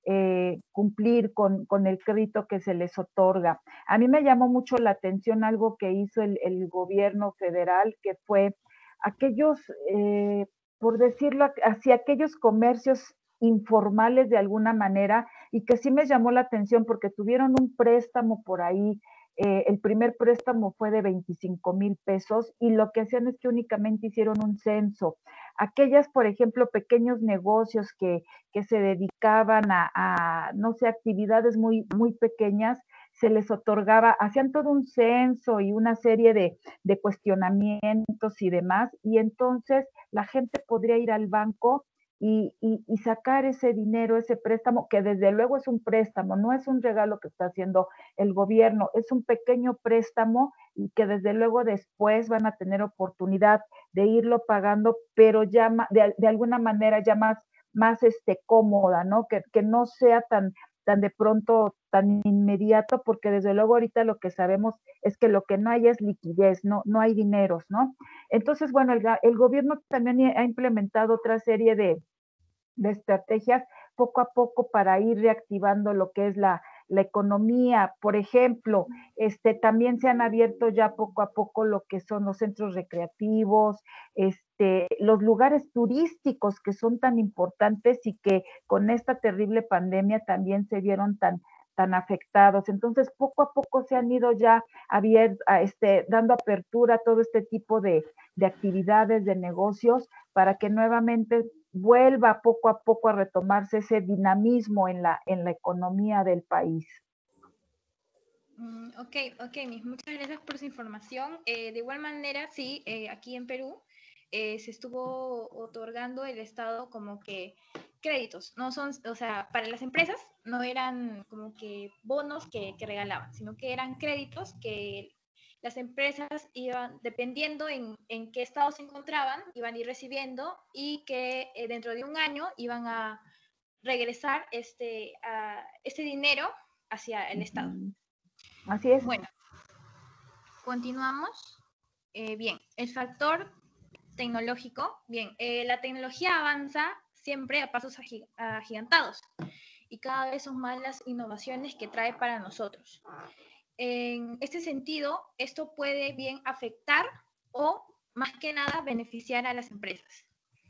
cumplir con el crédito que se les otorga. A mí me llamó mucho la atención algo que hizo el gobierno federal, que fue aquellos, por decirlo así, aquellos comercios informales de alguna manera, y que sí me llamó la atención porque tuvieron un préstamo por ahí. El primer préstamo fue de 25,000 pesos y lo que hacían es que únicamente hicieron un censo. Aquellas, por ejemplo, pequeños negocios que se dedicaban no sé, actividades muy, muy pequeñas, se les otorgaba, hacían todo un censo y una serie de cuestionamientos y demás, y entonces la gente podría ir al banco y sacar ese dinero, ese préstamo, que desde luego es un préstamo, no es un regalo que está haciendo el gobierno, es un pequeño préstamo y que desde luego después van a tener oportunidad de irlo pagando, pero ya de alguna manera ya más cómoda, ¿no? Que no sea tan de pronto, tan inmediato, porque desde luego ahorita lo que sabemos es que lo que no hay es liquidez, no hay dineros, ¿no? Entonces, bueno, el gobierno también ha implementado otra serie de estrategias poco a poco para ir reactivando lo que es la economía. Por ejemplo, también se han abierto ya poco a poco lo que son los centros recreativos, los lugares turísticos que son tan importantes y que con esta terrible pandemia también se vieron tan afectados. Entonces, poco a poco se han ido ya dando apertura a todo este tipo de actividades, de negocios, para que nuevamente vuelva poco a poco a retomarse ese dinamismo en la economía del país. Ok, Miss, muchas gracias por su información. De igual manera, sí, aquí en Perú se estuvo otorgando el Estado como que créditos, no son, o sea, para las empresas no eran como que bonos que regalaban, sino que eran créditos que las empresas iban, dependiendo en qué estado se encontraban, iban a ir recibiendo y que dentro de un año iban a regresar este dinero hacia el Estado. Así es. Bueno, continuamos. Bien, el factor tecnológico. Bien, la tecnología avanza siempre a pasos agigantados y cada vez son más las innovaciones que trae para nosotros. En este sentido, esto puede bien afectar o, más que nada, beneficiar a las empresas.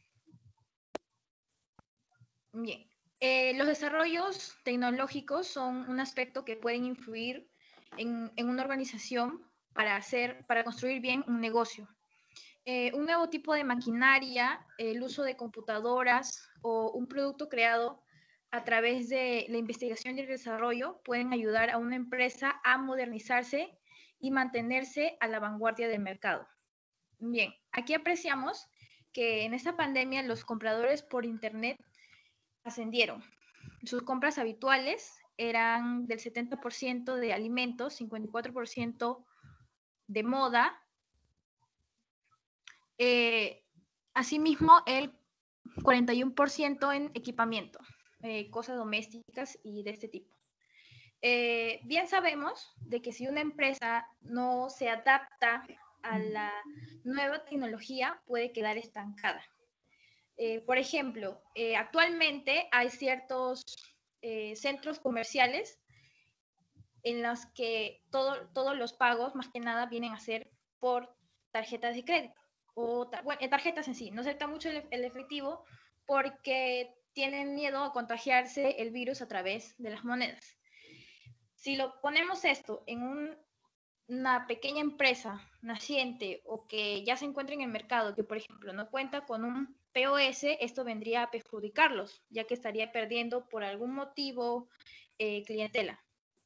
Bien, los desarrollos tecnológicos son un aspecto que pueden influir en una organización para construir bien un negocio. Un nuevo tipo de maquinaria, el uso de computadoras o un producto creado a través de la investigación y el desarrollo pueden ayudar a una empresa a modernizarse y mantenerse a la vanguardia del mercado. Bien, aquí apreciamos que en esta pandemia los compradores por Internet ascendieron. Sus compras habituales eran del 70% de alimentos, 54% de moda. Asimismo, el 41% en equipamiento, cosas domésticas y de este tipo. Bien sabemos de que si una empresa no se adapta a la nueva tecnología, puede quedar estancada. Por ejemplo, actualmente hay ciertos centros comerciales en los que todos los pagos, más que nada, vienen a ser por tarjetas de crédito o tarjetas en sí. No acepta mucho el efectivo porque tienen miedo a contagiarse el virus a través de las monedas. Si lo ponemos esto en una pequeña empresa naciente o que ya se encuentra en el mercado, que por ejemplo no cuenta con un POS, esto vendría a perjudicarlos, ya que estaría perdiendo por algún motivo clientela.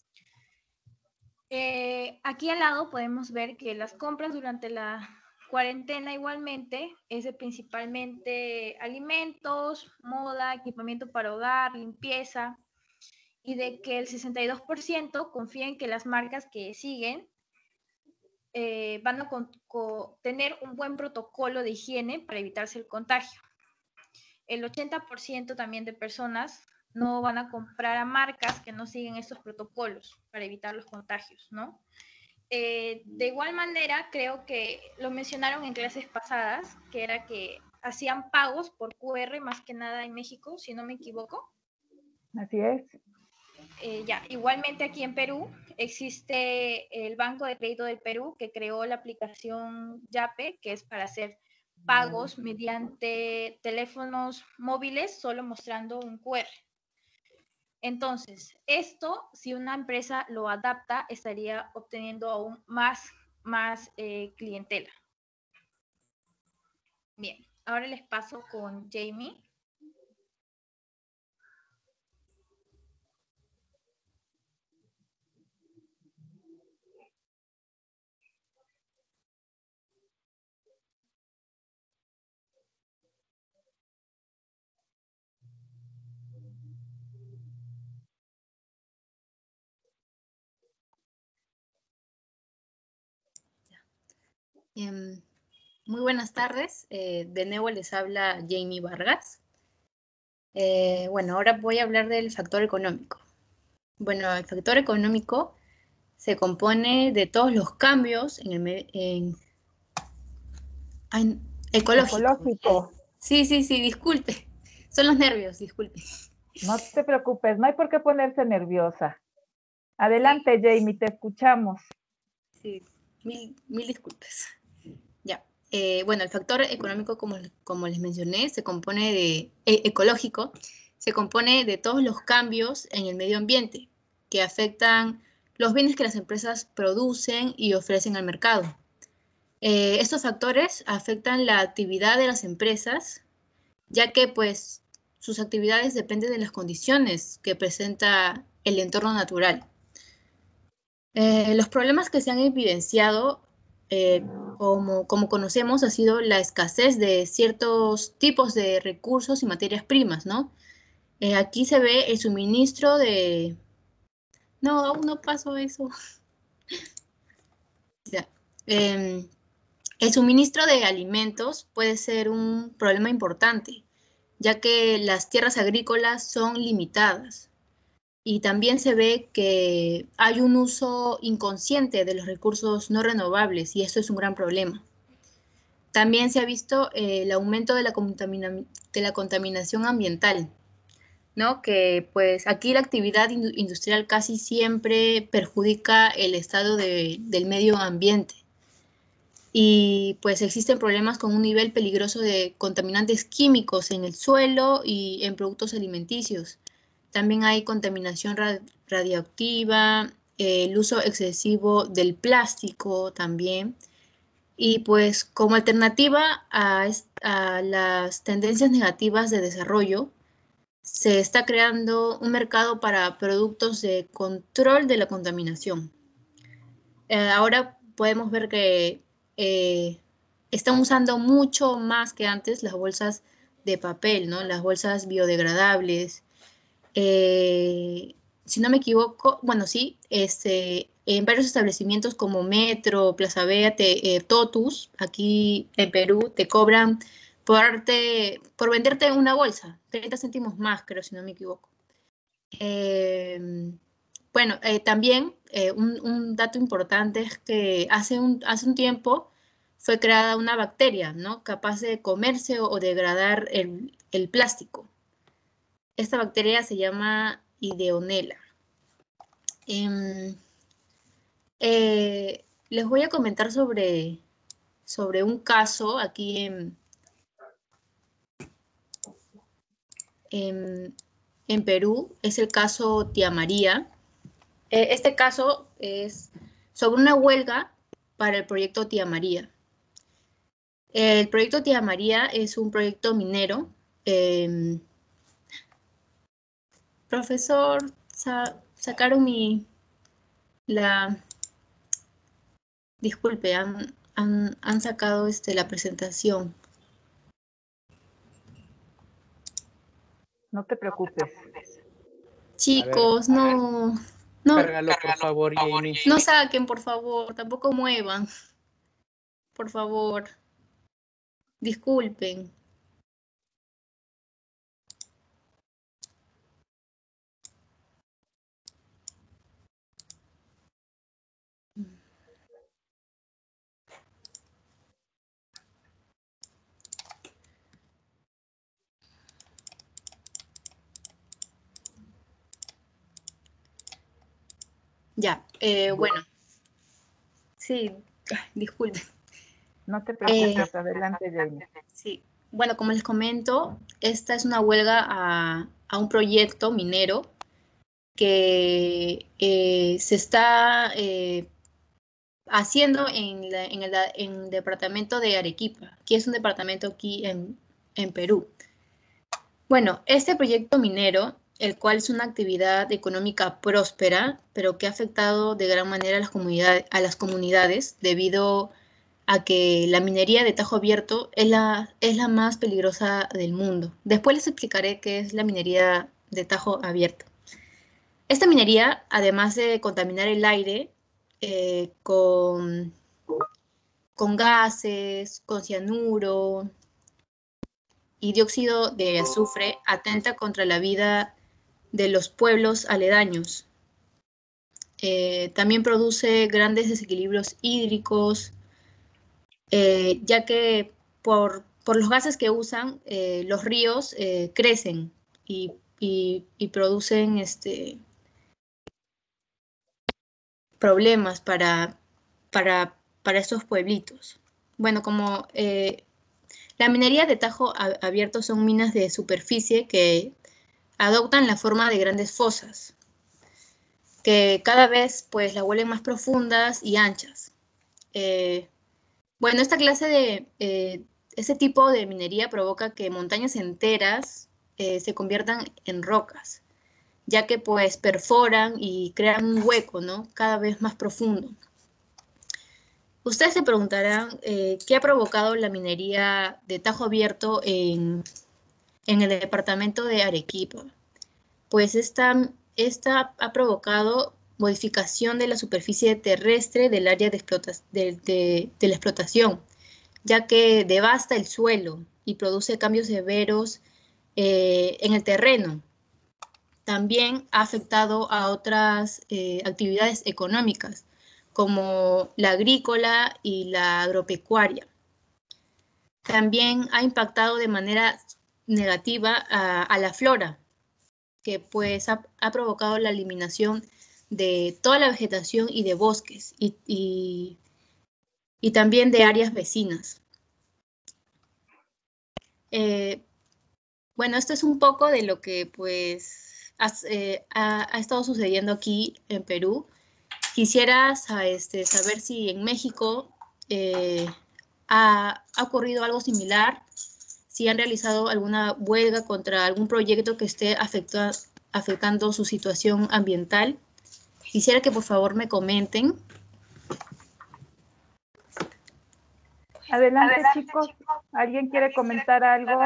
Aquí al lado podemos ver que las compras durante la cuarentena igualmente es de principalmente alimentos, moda, equipamiento para hogar, limpieza, y de que el 62% confía en que las marcas que siguen van a tener un buen protocolo de higiene para evitarse el contagio. El 80% también de personas no van a comprar a marcas que no siguen estos protocolos para evitar los contagios, ¿no? De igual manera, creo que lo mencionaron en clases pasadas, que era que hacían pagos por QR más que nada en México, si no me equivoco. Así es. Ya, igualmente aquí en Perú existe el Banco de Crédito del Perú que creó la aplicación Yape, que es para hacer pagos mediante teléfonos móviles, solo mostrando un QR. Entonces, esto, si una empresa lo adapta, estaría obteniendo aún más clientela. Bien, ahora les paso con Jamie. Muy buenas tardes. De nuevo les habla Jamie Vargas. Bueno, ahora voy a hablar del factor económico. Bueno, el factor económico se compone de todos los cambios ecológico. Ecológico. Sí, disculpe. Son los nervios, disculpe. No te preocupes, no hay por qué ponerse nerviosa. Adelante, Jamie, te escuchamos. Sí, mil disculpas. Ya. Bueno, el factor económico, como les mencioné, se compone ecológico, se compone de todos los cambios en el medio ambiente que afectan los bienes que las empresas producen y ofrecen al mercado. Estos factores afectan la actividad de las empresas, ya que pues sus actividades dependen de las condiciones que presenta el entorno natural. Los problemas que se han evidenciado, como conocemos, ha sido la escasez de ciertos tipos de recursos y materias primas, ¿no? Aquí se ve el suministro de... No, aún no pasó eso. Ya. El suministro de alimentos puede ser un problema importante, ya que las tierras agrícolas son limitadas. Y también se ve que hay un uso inconsciente de los recursos no renovables y esto es un gran problema. También se ha visto el aumento de la contaminación ambiental, ¿no? Que pues aquí la actividad industrial casi siempre perjudica el estado del medio ambiente. Y pues existen problemas con un nivel peligroso de contaminantes químicos en el suelo y en productos alimenticios. También hay contaminación radioactiva, el uso excesivo del plástico también. Y pues como alternativa a las tendencias negativas de desarrollo, se está creando un mercado para productos de control de la contaminación. Ahora podemos ver que están usando mucho más que antes las bolsas de papel, ¿no? Las bolsas biodegradables. Si no me equivoco, bueno, sí, en varios establecimientos como Metro, Plaza Vea, Totus, aquí en Perú, te cobran por venderte una bolsa, 30 céntimos más, creo, si no me equivoco. Bueno, también un dato importante es que hace un tiempo fue creada una bacteria, ¿no? Capaz de comerse o degradar el plástico. Esta bacteria se llama Ideonella. Les voy a comentar sobre un caso aquí en Perú. Es el caso Tía María. Este caso es sobre una huelga para el proyecto Tía María. El proyecto Tía María es un proyecto minero. Profesor, sacaron disculpe, han sacado la presentación. No te preocupes. Chicos, no, Cárgalo, por favor, Jamie. no saquen, por favor, tampoco muevan. Por favor, disculpen. Ya, bueno, sí, disculpen. No te preocupes, adelante, Jamie. Sí, bueno, como les comento, esta es una huelga a un proyecto minero que se está haciendo en el departamento de Arequipa, que es un departamento aquí en Perú. Bueno, este proyecto minero, el cual es una actividad económica próspera, pero que ha afectado de gran manera a las comunidades debido a que la minería de tajo abierto es la más peligrosa del mundo. Después les explicaré qué es la minería de tajo abierto. Esta minería, además de contaminar el aire con gases, con cianuro y dióxido de azufre, atenta contra la vida de los pueblos aledaños. También produce grandes desequilibrios hídricos, ya que por los gases que usan, los ríos crecen y producen problemas para estos pueblitos. Bueno, como la minería de tajo abierto son minas de superficie que adoptan la forma de grandes fosas, que cada vez pues la vuelven más profundas y anchas. Bueno, esta clase de, ese tipo de minería provoca que montañas enteras se conviertan en rocas, ya que pues perforan y crean un hueco, ¿no? Cada vez más profundo. Ustedes se preguntarán qué ha provocado la minería de tajo abierto en el departamento de Arequipa. Pues esta ha provocado modificación de la superficie terrestre del área de la explotación, ya que devasta el suelo y produce cambios severos en el terreno. También ha afectado a otras actividades económicas, como la agrícola y la agropecuaria. También ha impactado de manera negativa a la flora, que pues ha provocado la eliminación de toda la vegetación y de bosques y también de áreas vecinas. Bueno, esto es un poco de lo que pues ha estado sucediendo aquí en Perú. Quisiera saber si en México ha ocurrido algo similar, si han realizado alguna huelga contra algún proyecto que esté afectando su situación ambiental. Quisiera que por favor me comenten. Adelante, chicos. ¿Alguien quiere comentar algo?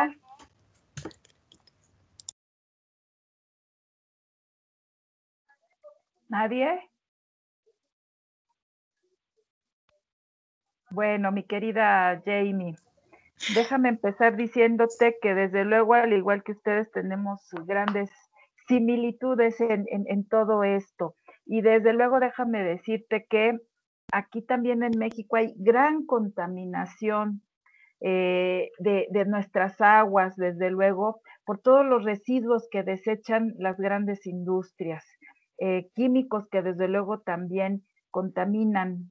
¿Nadie? Bueno, mi querida Jamie, déjame empezar diciéndote que desde luego, al igual que ustedes, tenemos grandes similitudes en todo esto. Y desde luego déjame decirte que aquí también en México hay gran contaminación de nuestras aguas, desde luego, por todos los residuos que desechan las grandes industrias, químicos que desde luego también contaminan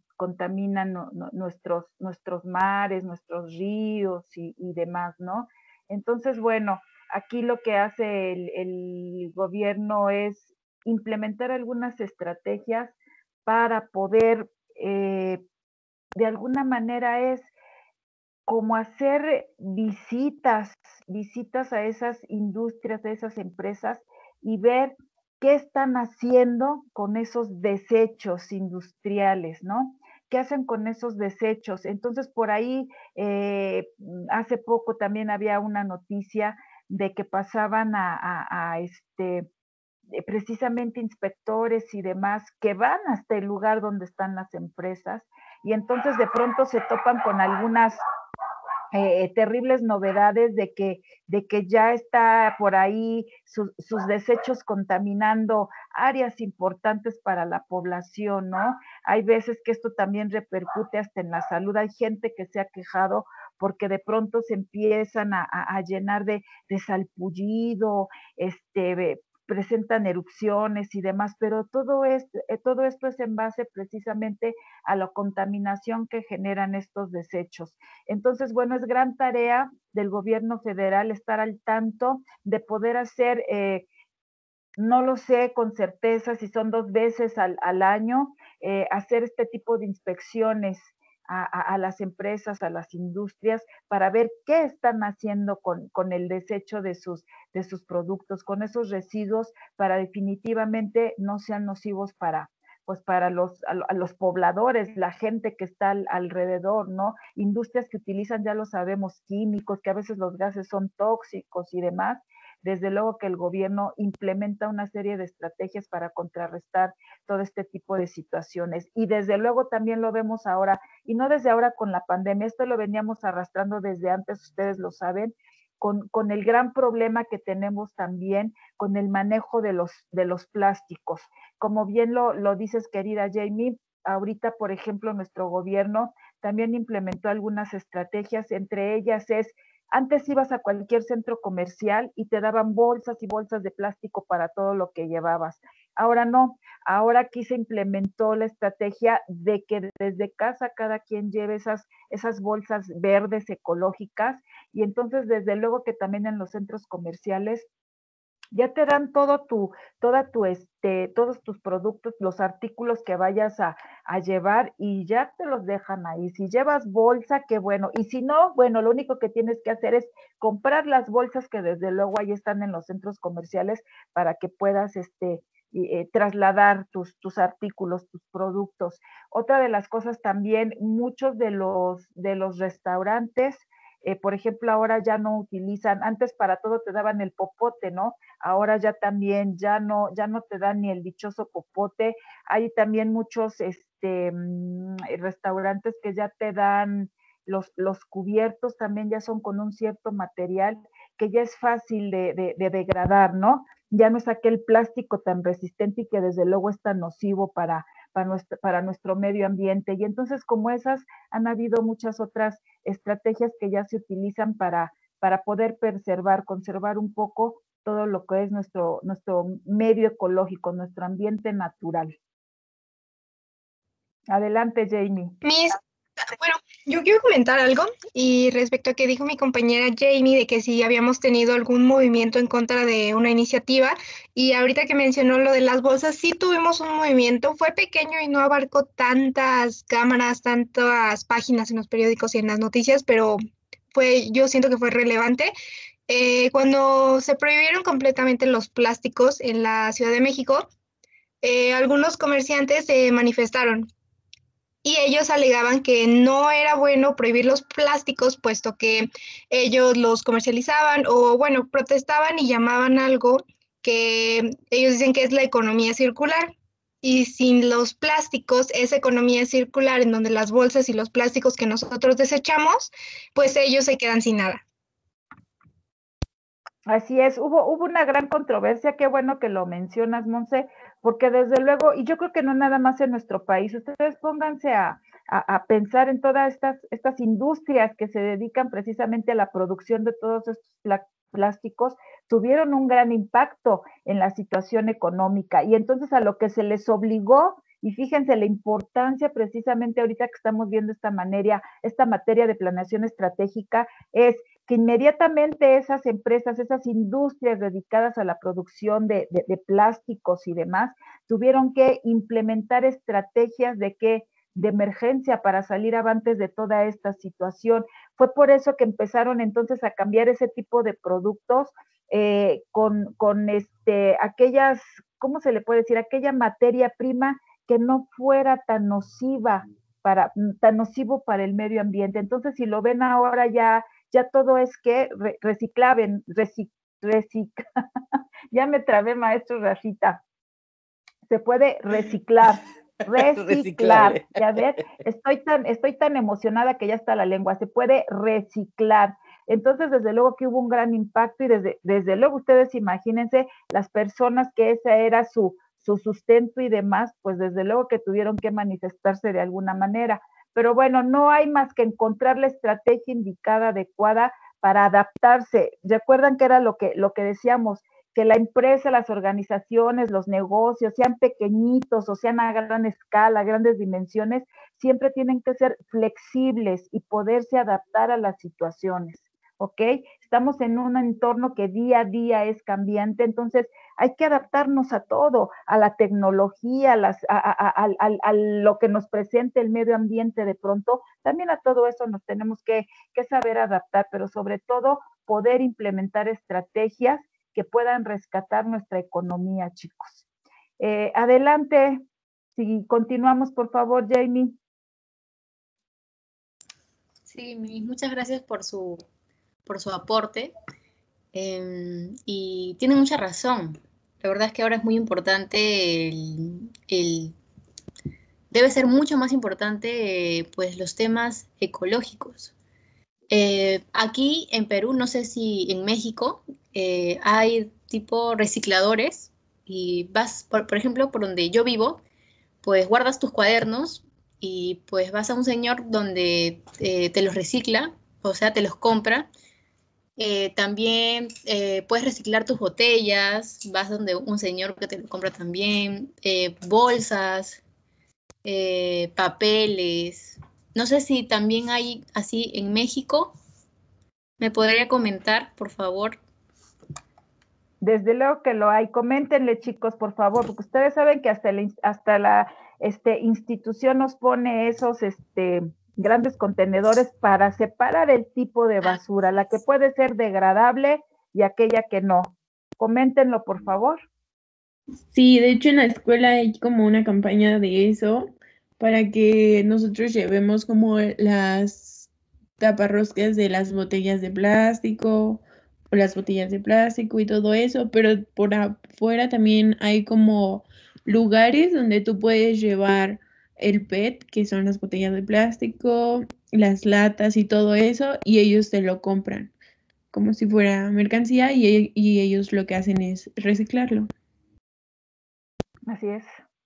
nuestros mares, nuestros ríos y demás, ¿no? Entonces, bueno, aquí lo que hace el gobierno es implementar algunas estrategias para poder, de alguna manera, es como hacer visitas a esas industrias, a esas empresas y ver qué están haciendo con esos desechos industriales, ¿no? ¿Qué hacen con esos desechos? Entonces, por ahí, hace poco también había una noticia de que pasaban precisamente inspectores y demás que van hasta el lugar donde están las empresas y entonces de pronto se topan con algunas terribles novedades de que ya está por ahí sus desechos contaminando áreas importantes para la población, ¿no? Hay veces que esto también repercute hasta en la salud. Hay gente que se ha quejado porque de pronto se empiezan a llenar de salpullido, presentan erupciones y demás, pero todo esto es en base precisamente a la contaminación que generan estos desechos. Entonces, bueno, es gran tarea del gobierno federal estar al tanto de poder hacer, no lo sé con certeza si son 2 veces al año, hacer este tipo de inspecciones a las empresas, a las industrias, para ver qué están haciendo con el desecho de sus productos, con esos residuos, para definitivamente no sean nocivos para, pues para los pobladores, la gente que está alrededor, ¿no? Industrias que utilizan, ya lo sabemos, químicos, que a veces los gases son tóxicos y demás. Desde luego que el gobierno implementa una serie de estrategias para contrarrestar todo este tipo de situaciones. Y desde luego también lo vemos ahora, y no desde ahora con la pandemia, esto lo veníamos arrastrando desde antes, ustedes lo saben, con el gran problema que tenemos también con el manejo de los plásticos. Como bien lo dices, querida Jamie, ahorita, por ejemplo, nuestro gobierno también implementó algunas estrategias, entre ellas es, antes ibas a cualquier centro comercial y te daban bolsas y bolsas de plástico para todo lo que llevabas. Ahora no, ahora aquí se implementó la estrategia de que desde casa cada quien lleve esas bolsas verdes ecológicas, y entonces desde luego que también en los centros comerciales ya te dan todos tus productos, los artículos que vayas a llevar, y ya te los dejan ahí. Si llevas bolsa, qué bueno. Y si no, bueno, lo único que tienes que hacer es comprar las bolsas que desde luego ahí están en los centros comerciales para que puedas trasladar tus artículos, tus productos. Otra de las cosas también, muchos de los restaurantes, por ejemplo, ahora ya no utilizan, antes para todo te daban el popote, ¿no? Ahora ya también ya no te dan ni el dichoso popote. Hay también muchos restaurantes que ya te dan los cubiertos, también ya son con un cierto material que ya es fácil de degradar, ¿no? Ya no es aquel plástico tan resistente y que desde luego es tan nocivo para nuestro medio ambiente. Y entonces, como esas, han habido muchas otras estrategias que ya se utilizan para poder conservar un poco todo lo que es nuestro medio ecológico, nuestro ambiente natural. Adelante, Jamie. Bueno, yo quiero comentar algo, y respecto a que dijo mi compañera Jamie de que si habíamos tenido algún movimiento en contra de una iniciativa, y ahorita que mencionó lo de las bolsas, sí tuvimos un movimiento, fue pequeño y no abarcó tantas cámaras, tantas páginas en los periódicos y en las noticias, pero yo siento que fue relevante. Cuando se prohibieron completamente los plásticos en la Ciudad de México, algunos comerciantes se manifestaron y ellos alegaban que no era bueno prohibir los plásticos, puesto que ellos los comercializaban, o bueno, protestaban y llamaban algo que ellos dicen que es la economía circular. Y sin los plásticos, esa economía circular en donde las bolsas y los plásticos que nosotros desechamos, pues ellos se quedan sin nada. Así es, hubo una gran controversia, qué bueno que lo mencionas, Monse, porque desde luego, y yo creo que no nada más en nuestro país, ustedes pónganse a pensar en todas estas industrias que se dedican precisamente a la producción de todos estos plásticos, tuvieron un gran impacto en la situación económica, y entonces a lo que se les obligó, y fíjense la importancia precisamente ahorita que estamos viendo esta materia de planeación estratégica, es que inmediatamente esas empresas, esas industrias dedicadas a la producción de plásticos y demás, tuvieron que implementar estrategias de emergencia para salir avantes de toda esta situación. Fue por eso que empezaron entonces a cambiar ese tipo de productos con aquellas, ¿cómo se le puede decir? Aquella materia prima que no fuera tan nocivo para el medio ambiente. Entonces, si lo ven ahora ya todo es que reciclable, ya me trabé, maestro Rafita, se puede reciclar, ya ves, estoy tan emocionada que ya está la lengua, se puede reciclar. Entonces, desde luego que hubo un gran impacto, y desde luego ustedes imagínense las personas que ese era su sustento y demás, pues desde luego que tuvieron que manifestarse de alguna manera. Pero bueno, no hay más que encontrar la estrategia indicada, adecuada, para adaptarse. Recuerdan que era lo que decíamos, que la empresa, las organizaciones, los negocios, sean pequeñitos o sean a gran escala, grandes dimensiones, siempre tienen que ser flexibles y poderse adaptar a las situaciones, ¿ok? Estamos en un entorno que día a día es cambiante, entonces hay que adaptarnos a todo, a la tecnología, a lo que nos presente el medio ambiente de pronto. También a todo eso nos tenemos que saber adaptar, pero sobre todo poder implementar estrategias que puedan rescatar nuestra economía, chicos. Adelante, si continuamos, por favor, Jamie. Sí, muchas gracias por su aporte. Y tiene mucha razón. La verdad es que ahora es muy importante debe ser mucho más importante pues los temas ecológicos. Aquí en Perú, no sé si en México, hay tipo recicladores y vas, por ejemplo, por donde yo vivo, pues guardas tus cuadernos y pues vas a un señor donde te los recicla, o sea, te los compra. También puedes reciclar tus botellas, vas donde un señor que te lo compra también, bolsas, papeles. No sé si también hay así en México. ¿Me podría comentar, por favor? Desde luego que lo hay. Coméntenle, chicos, por favor, porque ustedes saben que hasta la institución nos pone esos grandes contenedores para separar el tipo de basura, la que puede ser degradable y aquella que no. Coméntenlo, por favor. Sí, de hecho en la escuela hay como una campaña de eso para que nosotros llevemos como las taparroscas de las botellas de plástico o las botellas de plástico y todo eso, pero por afuera también hay como lugares donde tú puedes llevar el PET, que son las botellas de plástico, las latas y todo eso, y ellos te lo compran como si fuera mercancía y ellos lo que hacen es reciclarlo. Así es.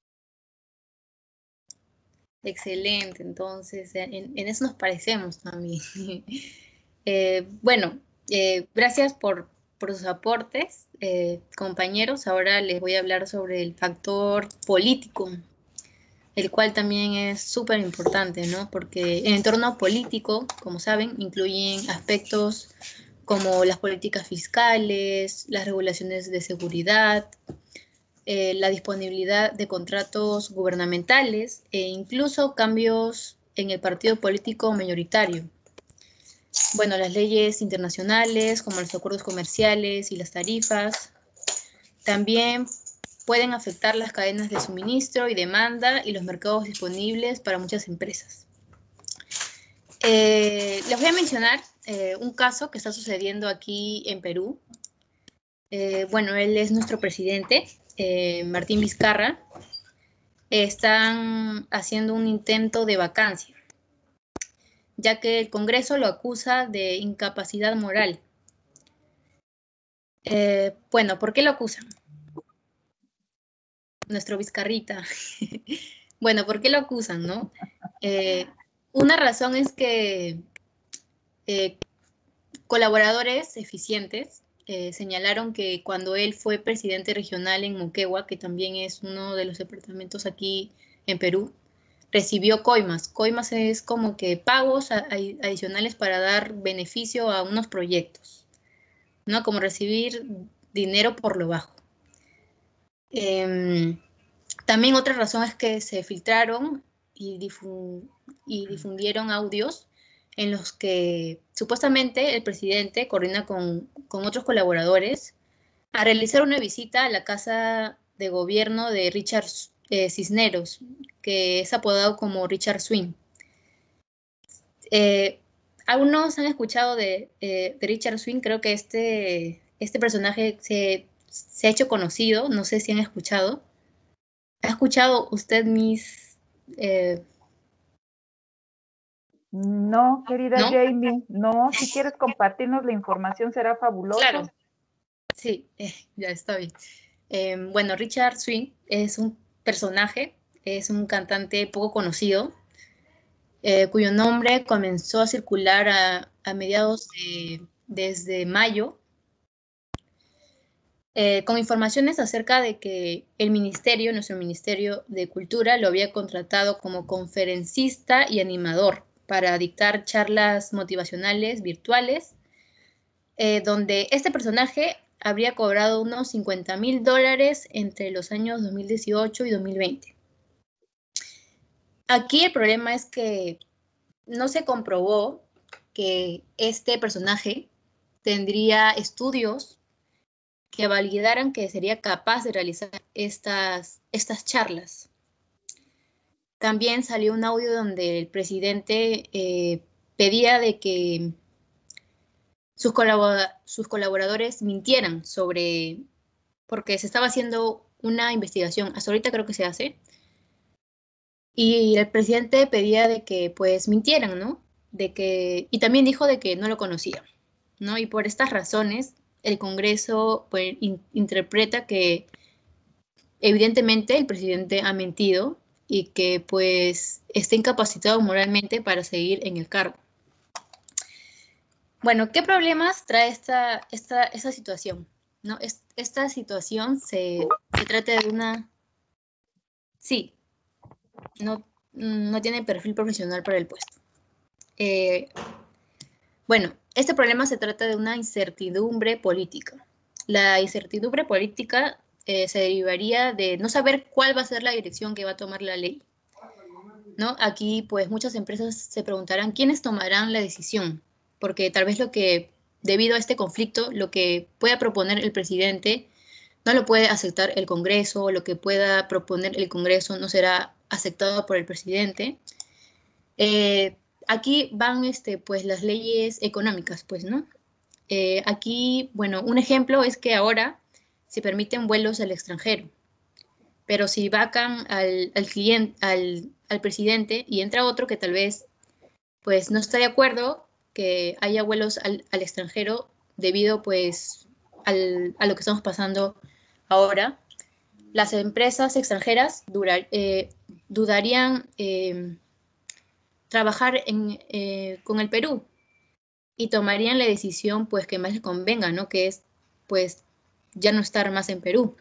Excelente, entonces en eso nos parecemos también. Bueno, gracias por sus aportes, compañeros. Ahora les voy a hablar sobre el factor político, el cual también es súper importante, ¿no? Porque el entorno político, como saben, incluyen aspectos como las políticas fiscales, las regulaciones de seguridad, la disponibilidad de contratos gubernamentales e incluso cambios en el partido político mayoritario. Bueno, las leyes internacionales como los acuerdos comerciales y las tarifas también pueden afectar las cadenas de suministro y demanda y los mercados disponibles para muchas empresas. Les voy a mencionar un caso que está sucediendo aquí en Perú. Bueno, él es nuestro presidente, Martín Vizcarra. Están haciendo un intento de vacancia, ya que el Congreso lo acusa de incapacidad moral. Bueno, ¿por qué lo acusan? Nuestro Vizcarrita. Bueno, ¿por qué lo acusan, no? Una razón es que colaboradores eficientes señalaron que cuando él fue presidente regional en Moquegua, que también es uno de los departamentos aquí en Perú, recibió coimas. Coimas es como que pagos adicionales para dar beneficio a unos proyectos, ¿no? Como recibir dinero por lo bajo. También otra razón es que se filtraron y difundieron audios en los que supuestamente el presidente coordina con otros colaboradores a realizar una visita a la casa de gobierno de Richard Cisneros, que es apodado como Richard Swing. Algunos han escuchado de Richard Swing. Creo que este personaje se ha hecho conocido, no sé si han escuchado. ¿Ha escuchado usted mis... No, querida ¿no? Jamie, no, si quieres compartirnos la información será fabuloso. Claro, sí, ya está bien. Bueno, Richard Swing es un personaje, es un cantante poco conocido, cuyo nombre comenzó a circular a mediados desde mayo. con informaciones acerca de que el ministerio, nuestro Ministerio de Cultura, lo había contratado como conferencista y animador para dictar charlas motivacionales virtuales, donde este personaje habría cobrado unos $50,000 entre los años 2018 y 2020. Aquí el problema es que no se comprobó que este personaje tendría estudios que validaran que sería capaz de realizar estas charlas. También salió un audio donde el presidente pedía de que sus colaboradores mintieran porque se estaba haciendo una investigación, hasta ahorita creo que se hace, y el presidente pedía de que pues mintieran, ¿no? Y también dijo de que no lo conocía, ¿no? Y por estas razones el Congreso pues, interpreta que evidentemente el presidente ha mentido y que pues está incapacitado moralmente para seguir en el cargo. Bueno, ¿qué problemas trae esta situación? ¿No? Esta situación se trata de una... Sí, no tiene perfil profesional para el puesto. Bueno, este problema se trata de una incertidumbre política. La incertidumbre política se derivaría de no saber cuál va a ser la dirección que va a tomar la ley, ¿no? Aquí, pues, muchas empresas se preguntarán quiénes tomarán la decisión, porque tal vez debido a este conflicto, lo que pueda proponer el presidente no lo puede aceptar el Congreso, lo que pueda proponer el Congreso no será aceptado por el presidente. Aquí van, pues, las leyes económicas, pues, ¿no? Aquí, bueno, un ejemplo es que ahora se permiten vuelos al extranjero, pero si vacan al presidente y entra otro que tal vez, pues, no está de acuerdo que haya vuelos al extranjero debido, pues, a lo que estamos pasando ahora, las empresas extranjeras dudarían trabajar con el Perú y tomarían la decisión pues que más les convenga, ¿no? Que es pues ya no estar más en Perú.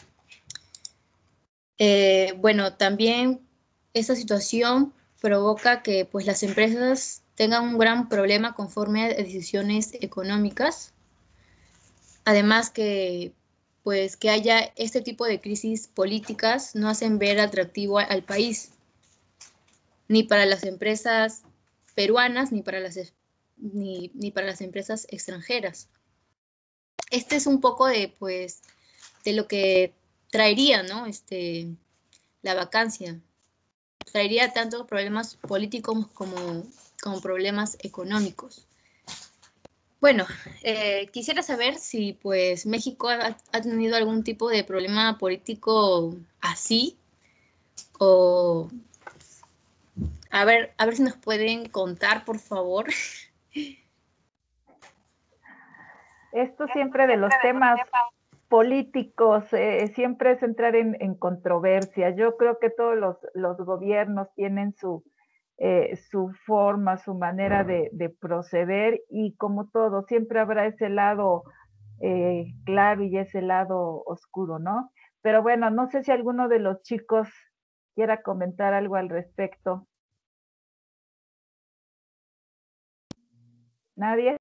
Bueno, también esta situación provoca que pues las empresas tengan un gran problema conforme a decisiones económicas. Además que pues que haya este tipo de crisis políticas no hacen ver atractivo al país, ni para las empresas peruanas, ni para las empresas extranjeras. Este es un poco de lo que traería, ¿no? La vacancia. Traería tanto problemas políticos como problemas económicos. Bueno, quisiera saber si pues México ha tenido algún tipo de problema político así, o a ver si nos pueden contar, por favor. Esto siempre de los temas políticos, siempre es entrar en controversia. Yo creo que todos los gobiernos tienen su forma, su manera de proceder, y como todo, siempre habrá ese lado claro y ese lado oscuro, ¿no? Pero bueno, no sé si alguno de los chicos quiera comentar algo al respecto. ¿Nadie?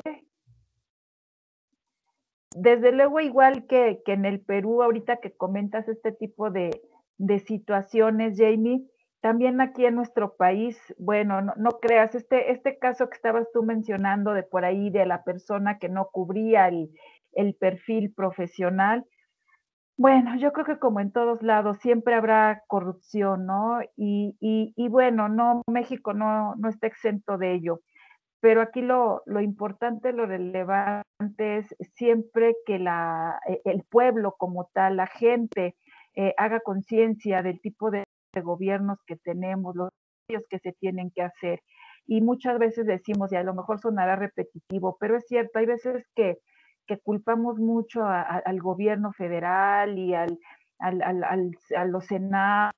Desde luego, igual que en el Perú, ahorita que comentas este tipo de situaciones, Jamie, también aquí en nuestro país, bueno, no creas, este caso que estabas tú mencionando de por ahí, de la persona que no cubría el perfil profesional, bueno, yo creo que como en todos lados siempre habrá corrupción, ¿no? Y bueno, no, México no está exento de ello. Pero aquí lo importante, lo relevante es siempre que el pueblo como tal, la gente, haga conciencia del tipo de gobiernos que tenemos, los cambios que se tienen que hacer. Y muchas veces decimos, y a lo mejor sonará repetitivo, pero es cierto, hay veces que culpamos mucho al gobierno federal y a los senados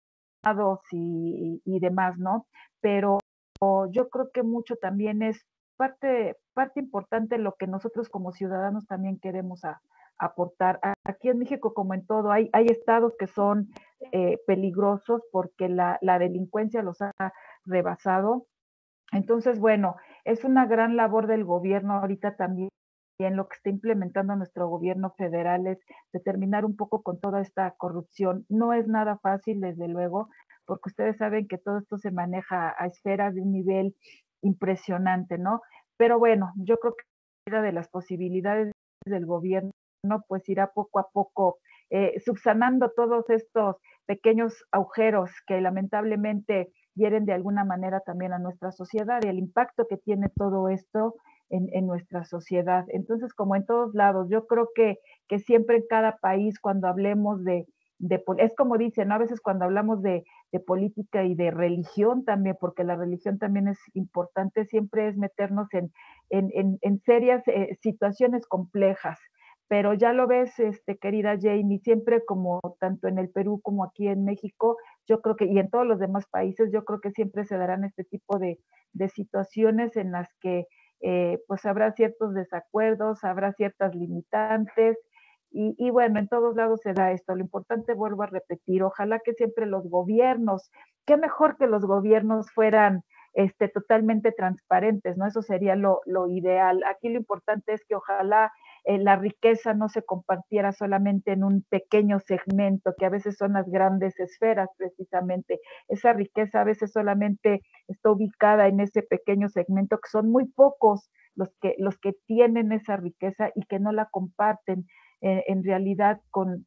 y demás, ¿no? Pero yo creo que mucho también es parte importante lo que nosotros como ciudadanos también queremos aportar. Aquí en México, como en todo, hay estados que son peligrosos porque la delincuencia los ha rebasado. Entonces, bueno, es una gran labor del gobierno ahorita también. Lo que está implementando nuestro gobierno federal es determinar un poco con toda esta corrupción. No es nada fácil, desde luego, porque ustedes saben que todo esto se maneja a esferas de un nivel impresionante, ¿no? Pero bueno, yo creo que de las posibilidades del gobierno, pues irá poco a poco subsanando todos estos pequeños agujeros que lamentablemente hieren de alguna manera también a nuestra sociedad y el impacto que tiene todo esto en nuestra sociedad. Entonces, como en todos lados, yo creo que siempre en cada país, cuando hablemos es como dicen, ¿no? A veces cuando hablamos de política y de religión también, porque la religión también es importante, siempre es meternos en serias situaciones complejas. Pero ya lo ves, querida Jamie, siempre como tanto en el Perú como aquí en México, yo creo que, y en todos los demás países, yo creo que siempre se darán este tipo de situaciones en las que pues habrá ciertos desacuerdos, habrá ciertas limitantes, y bueno, en todos lados se da esto. Lo importante, vuelvo a repetir, ojalá que siempre los gobiernos, qué mejor que los gobiernos fueran totalmente transparentes, ¿no? Eso sería lo ideal. Aquí lo importante es que ojalá la riqueza no se compartiera solamente en un pequeño segmento, que a veces son las grandes esferas precisamente. Esa riqueza a veces solamente está ubicada en ese pequeño segmento, que son muy pocos los que tienen esa riqueza y que no la comparten en realidad con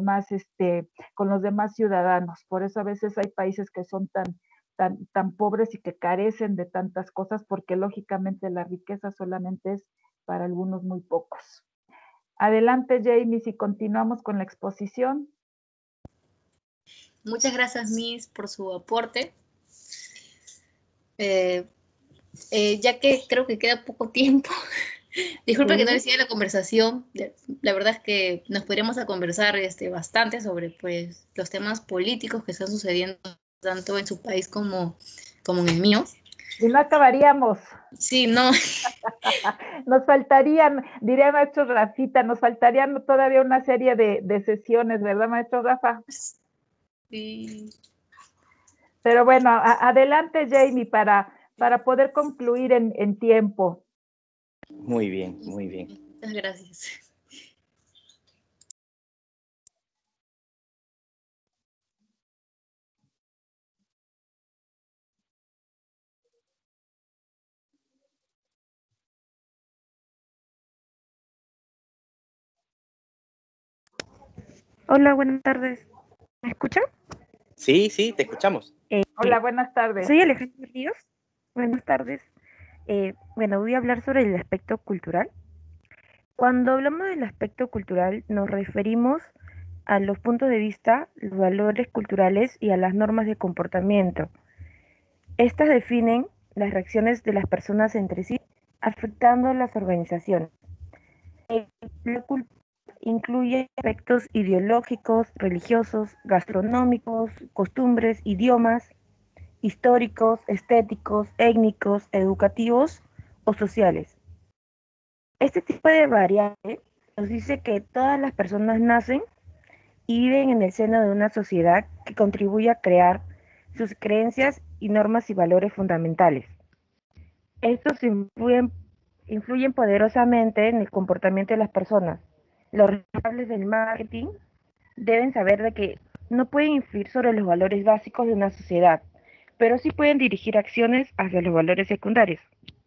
los demás ciudadanos. Por eso a veces hay países que son tan pobres y que carecen de tantas cosas, porque lógicamente la riqueza solamente es para algunos muy pocos. Adelante, Jamie, si continuamos con la exposición. Muchas gracias, Miss, por su aporte. Ya que creo que queda poco tiempo, disculpa que no le siga la conversación. La verdad es que nos podríamos a conversar bastante sobre pues, los temas políticos que están sucediendo tanto en su país como en el mío. Y no acabaríamos. Sí, no. Nos faltarían, diría maestro Rafita, nos faltarían todavía una serie de sesiones, ¿verdad, maestro Rafa? Sí. Pero bueno, adelante, Jamie, para poder concluir en tiempo. Muy bien, muy bien. Muchas gracias. Hola, buenas tardes. ¿Me escuchan? Sí, sí, te escuchamos. Hola, buenas tardes. Soy Alejandra Ríos. Buenas tardes. Bueno, voy a hablar sobre el aspecto cultural. Cuando hablamos del aspecto cultural, nos referimos a los puntos de vista, los valores culturales y a las normas de comportamiento. Estas definen las reacciones de las personas entre sí, afectando a las organizaciones. La cultura incluye aspectos ideológicos, religiosos, gastronómicos, costumbres, idiomas, históricos, estéticos, étnicos, educativos o sociales. Este tipo de variables nos dice que todas las personas nacen y viven en el seno de una sociedad que contribuye a crear sus creencias y normas y valores fundamentales. Estos influyen poderosamente en el comportamiento de las personas. Los responsables del marketing deben saber de que no pueden influir sobre los valores básicos de una sociedad, pero sí pueden dirigir acciones hacia los valores secundarios.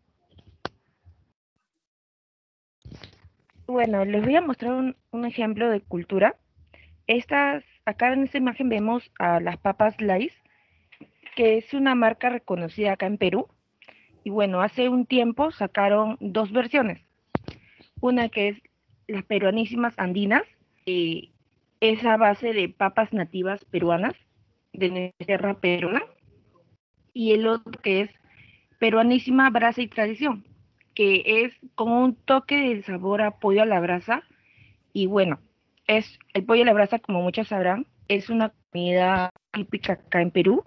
Bueno, les voy a mostrar un ejemplo de cultura. Acá en esta imagen vemos a las papas Lay's, que es una marca reconocida acá en Perú. Y bueno, hace un tiempo sacaron dos versiones. Una que es las peruanísimas andinas, es a base de papas nativas peruanas, de nuestra tierra peruana. Y el otro que es peruanísima brasa y tradición, que es como un toque de sabor a pollo a la brasa. Y bueno, el pollo a la brasa, como muchos sabrán, es una comida típica acá en Perú,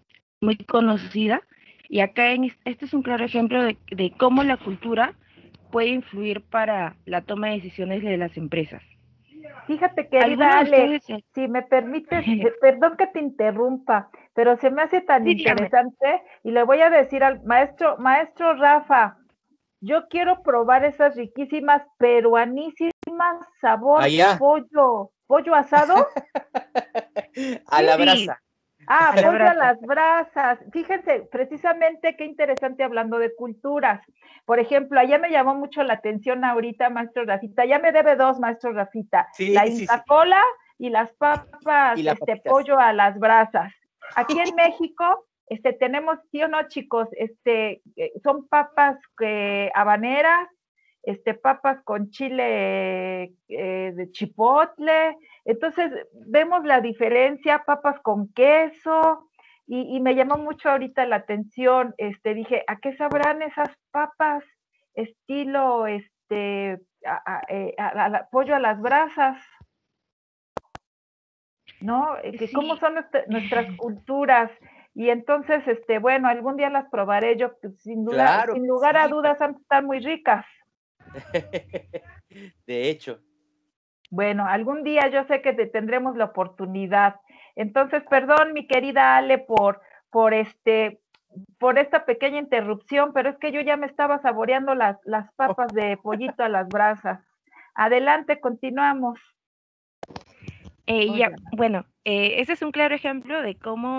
muy conocida. Y acá este es un claro ejemplo de cómo la cultura puede influir para la toma de decisiones de las empresas? Fíjate, querida Ale, si me permites, perdón que te interrumpa, pero se me hace tan interesante y le voy a decir al maestro Rafa, yo quiero probar esas riquísimas peruanísimas sabor pollo asado. A la brasa. Pollo a las brasas. Fíjense, precisamente qué interesante hablando de culturas. Por ejemplo, allá me llamó mucho la atención ahorita, maestro Rafita. Ya me debe 2, maestro Rafita. La Inca Kola y las papas, pollo a las brasas. Aquí en México, tenemos, ¿sí o no, chicos? Son papas habaneras, papas con chile de chipotle. Entonces, vemos la diferencia, papas con queso, y me llamó mucho ahorita la atención, dije, ¿a qué sabrán esas papas estilo, pollo a las brasas? ¿No? ¿Cómo son nuestras culturas? Y entonces, bueno, algún día las probaré yo, sin lugar a dudas, han de estar muy ricas. De hecho. Bueno, algún día yo sé que tendremos la oportunidad. Entonces, perdón, mi querida Ale, por esta pequeña interrupción, pero es que yo ya me estaba saboreando las papas de pollito a las brasas. Adelante, continuamos. Ese es un claro ejemplo de cómo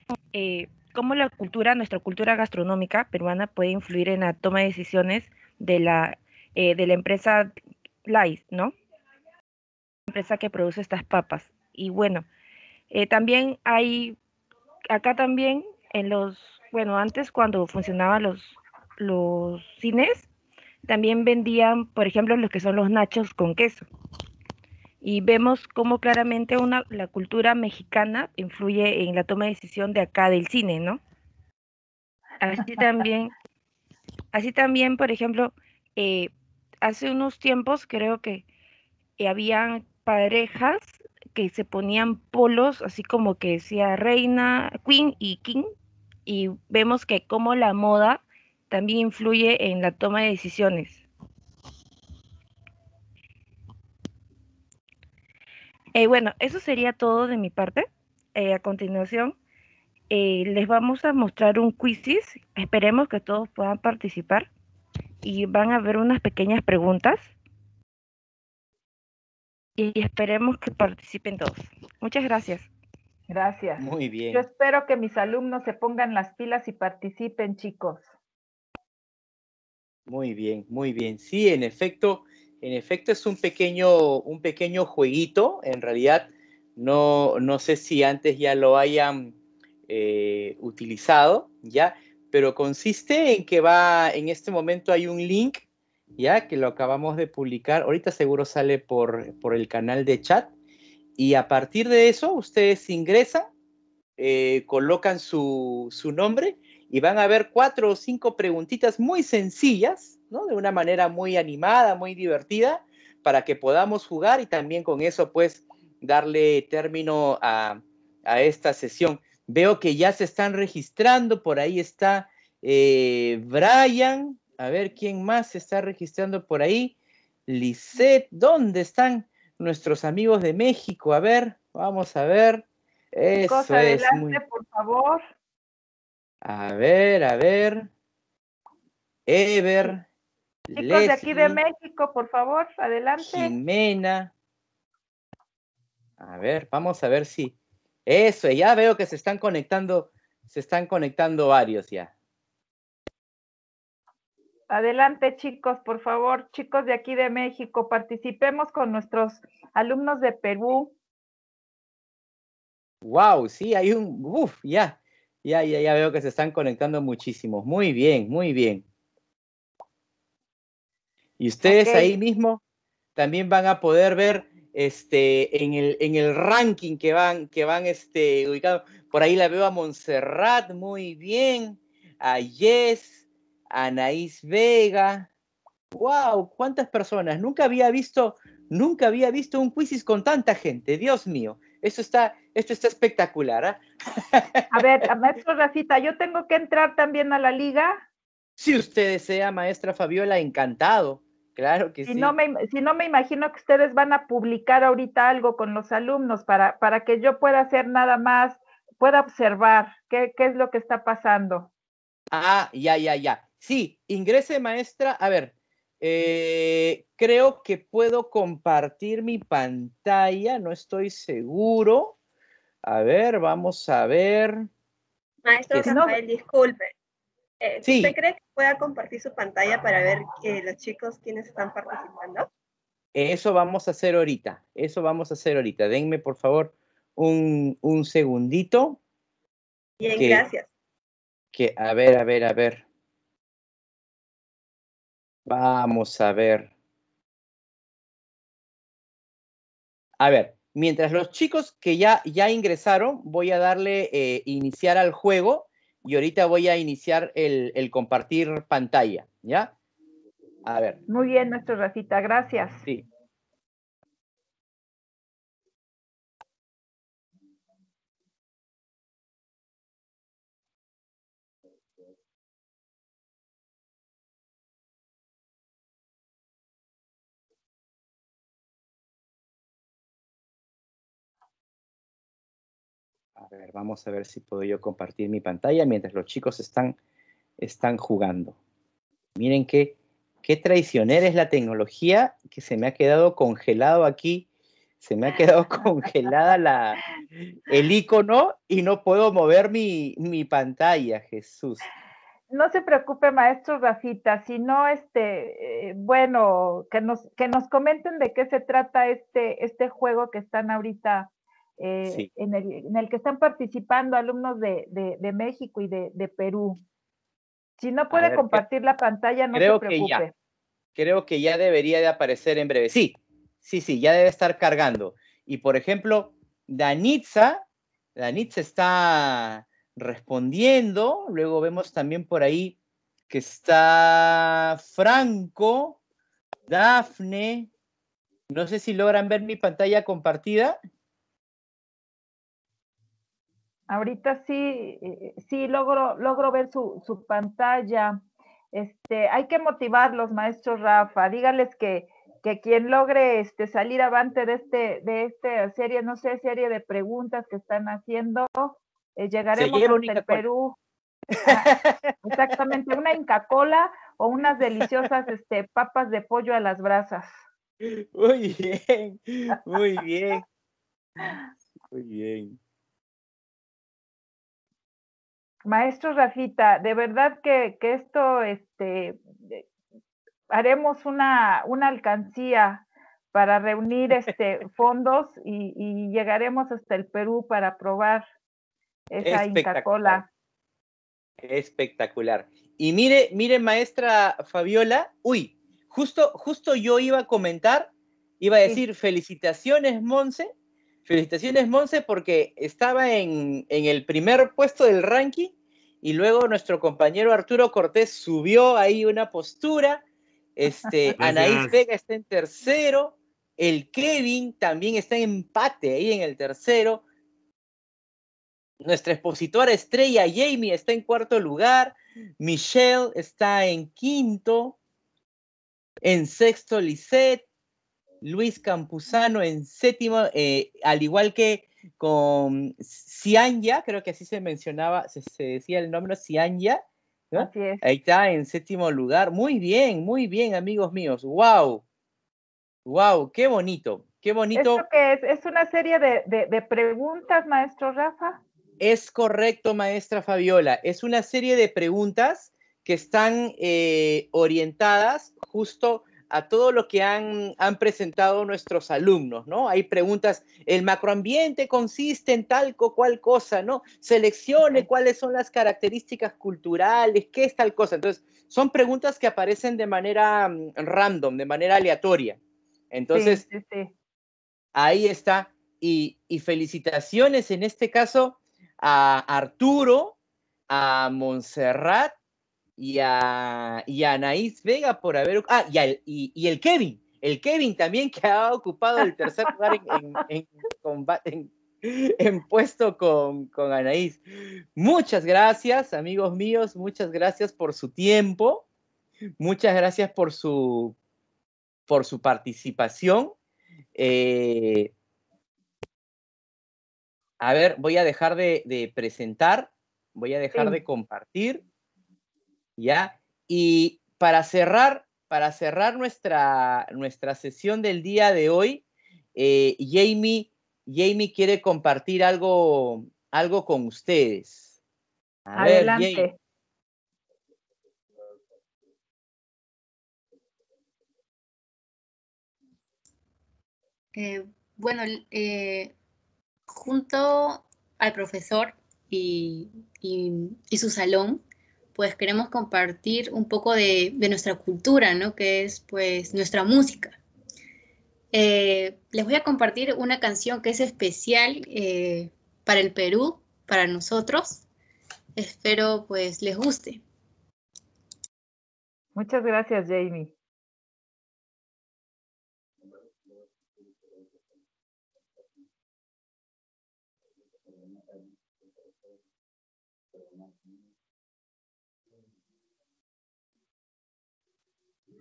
nuestra cultura gastronómica peruana puede influir en la toma de decisiones de la empresa Lais, ¿no? Empresa que produce estas papas. Y bueno, también acá también antes cuando funcionaban los cines, también vendían, por ejemplo, lo que son los nachos con queso. Y vemos cómo claramente la cultura mexicana influye en la toma de decisión de acá del cine, ¿no? Así también, por ejemplo, hace unos tiempos creo que habían parejas que se ponían polos, así como que decía reina, queen y king, y vemos que como la moda también influye en la toma de decisiones. Eso sería todo de mi parte. A continuación, les vamos a mostrar un quizzes. Esperemos que todos puedan participar y van a haber unas pequeñas preguntas. Y esperemos que participen todos. Muchas gracias. Gracias. Muy bien. Yo espero que mis alumnos se pongan las pilas y participen, chicos. Muy bien, muy bien. Sí, en efecto es un pequeño jueguito. En realidad, no sé si antes ya lo hayan utilizado, ¿ya? Pero consiste en que en este momento hay un link, ¿ya? Que lo acabamos de publicar. Ahorita seguro sale por el canal de chat. Y a partir de eso, ustedes ingresan, colocan su nombre y van a ver 4 o 5 preguntitas muy sencillas, ¿no? De una manera muy animada, muy divertida, para que podamos jugar y también con eso, pues, darle término a esta sesión. Veo que ya se están registrando, por ahí está Brian, a ver quién más se está registrando por ahí. Lisette, ¿dónde están nuestros amigos de México? A ver, vamos a ver. Chicos, Eso adelante, es muy... por favor. A ver. Ever, Chicos Leslie, de aquí de México, por favor, adelante. Jimena. A ver, vamos a ver si... Eso, ya veo que se están conectando varios ya. Adelante, chicos, por favor, chicos de aquí de México, participemos con nuestros alumnos de Perú. Wow, sí, hay ya veo que se están conectando muchísimos. Muy bien, muy bien. Y ustedes ahí mismo también van a poder ver en el ranking que van ubicados. Por ahí la veo a Montserrat, muy bien. A Jess, a Anaís Vega. ¡Wow! ¿Cuántas personas? Nunca había visto un quizzes con tanta gente. Dios mío. Esto está espectacular. A ver, maestro Rafita, ¿yo tengo que entrar también a la liga? Si usted desea, maestra Fabiola, encantado. Claro que Si sí. no me imagino que ustedes van a publicar ahorita algo con los alumnos para que yo pueda hacer nada más, pueda observar qué es lo que está pasando. Ah, ya. Sí, ingrese, maestra. A ver, creo que puedo compartir mi pantalla, no estoy seguro. A ver, vamos a ver. Maestro Que Rafael, disculpe. Sí. ¿Usted cree que pueda compartir su pantalla para ver los chicos quienes están participando? Eso vamos a hacer ahorita. Denme, por favor, un segundito. Bien, gracias. A ver. Vamos a ver. A ver, mientras los chicos que ya ingresaron, voy a darle iniciar al juego y ahorita voy a iniciar el compartir pantalla, ¿ya? A ver. Muy bien, maestro Rafita, gracias. Sí. A ver, vamos a ver si puedo yo compartir mi pantalla mientras los chicos están jugando. Miren qué traicionera es la tecnología que se me ha quedado congelado aquí. Se me ha quedado congelada el icono y no puedo mover mi pantalla, Jesús. No se preocupe, maestro Rafita, sino bueno, que nos comenten de qué se trata este juego que están ahorita, Sí. en el que están participando alumnos de México y de Perú. Si no puede compartir la pantalla, no se preocupe. Creo que ya debería de aparecer en breve. Sí, ya debe estar cargando. Y por ejemplo, Danitza está respondiendo. Luego vemos también por ahí que está Franco, Dafne. No sé si logran ver mi pantalla compartida. Ahorita sí logro ver su pantalla. Hay que motivarlos, maestro Rafa. Dígales que quien logre salir avante de esta serie, no sé, serie de preguntas que están haciendo, llegaremos hasta el Perú. Exactamente, una Inca Kola o unas deliciosas papas de pollo a las brasas. Muy bien, muy bien. Muy bien. Maestro Rafita, de verdad que esto, haremos una alcancía para reunir fondos y llegaremos hasta el Perú para probar esa Inca Kola. Espectacular. Y mire, maestra Fabiola, justo yo iba a comentar, iba a decir felicitaciones, Monse, porque estaba en el primer puesto del ranking y luego nuestro compañero Arturo Cortés subió ahí una postura, Anaís Vega está en tercero, el Kevin también está en empate ahí en el tercero, nuestra expositora estrella Jamie está en cuarto lugar, Michelle está en quinto, en sexto Lisette, Luis Campuzano en séptimo, al igual que con Cianya, creo que así se mencionaba, se decía el nombre, Cianya, ¿no? Así es. Ahí está en séptimo lugar. Muy bien, amigos míos. ¡Wow! ¡Qué bonito! ¡Qué bonito! ¿Esto qué es? ¿Es una serie de preguntas, maestro Rafa? Es correcto, maestra Fabiola. Es una serie de preguntas que están orientadas justo a todo lo que han presentado nuestros alumnos, ¿no? Hay preguntas, el macroambiente consiste en tal o cual cosa, ¿no? Seleccione cuáles son las características culturales, qué es tal cosa. Entonces, son preguntas que aparecen de manera random, de manera aleatoria. Entonces, sí. Ahí está. Y felicitaciones en este caso a Arturo, a Montserrat y a Anaís Vega por haber... y el Kevin también, que ha ocupado el tercer lugar en en puesto con Anaís. Muchas gracias, amigos míos, muchas gracias por su tiempo, muchas gracias por su participación. A ver, voy a dejar de presentar, voy a dejar de compartir, ¿ya? Y para cerrar nuestra sesión del día de hoy, Jamie quiere compartir algo con ustedes. A ver, Jamie. Adelante. Bueno, junto al profesor y su salón, pues queremos compartir un poco de nuestra cultura, ¿no? Que es pues nuestra música. Les voy a compartir una canción que es especial para el Perú, para nosotros. Espero pues les guste. Muchas gracias, Jamie.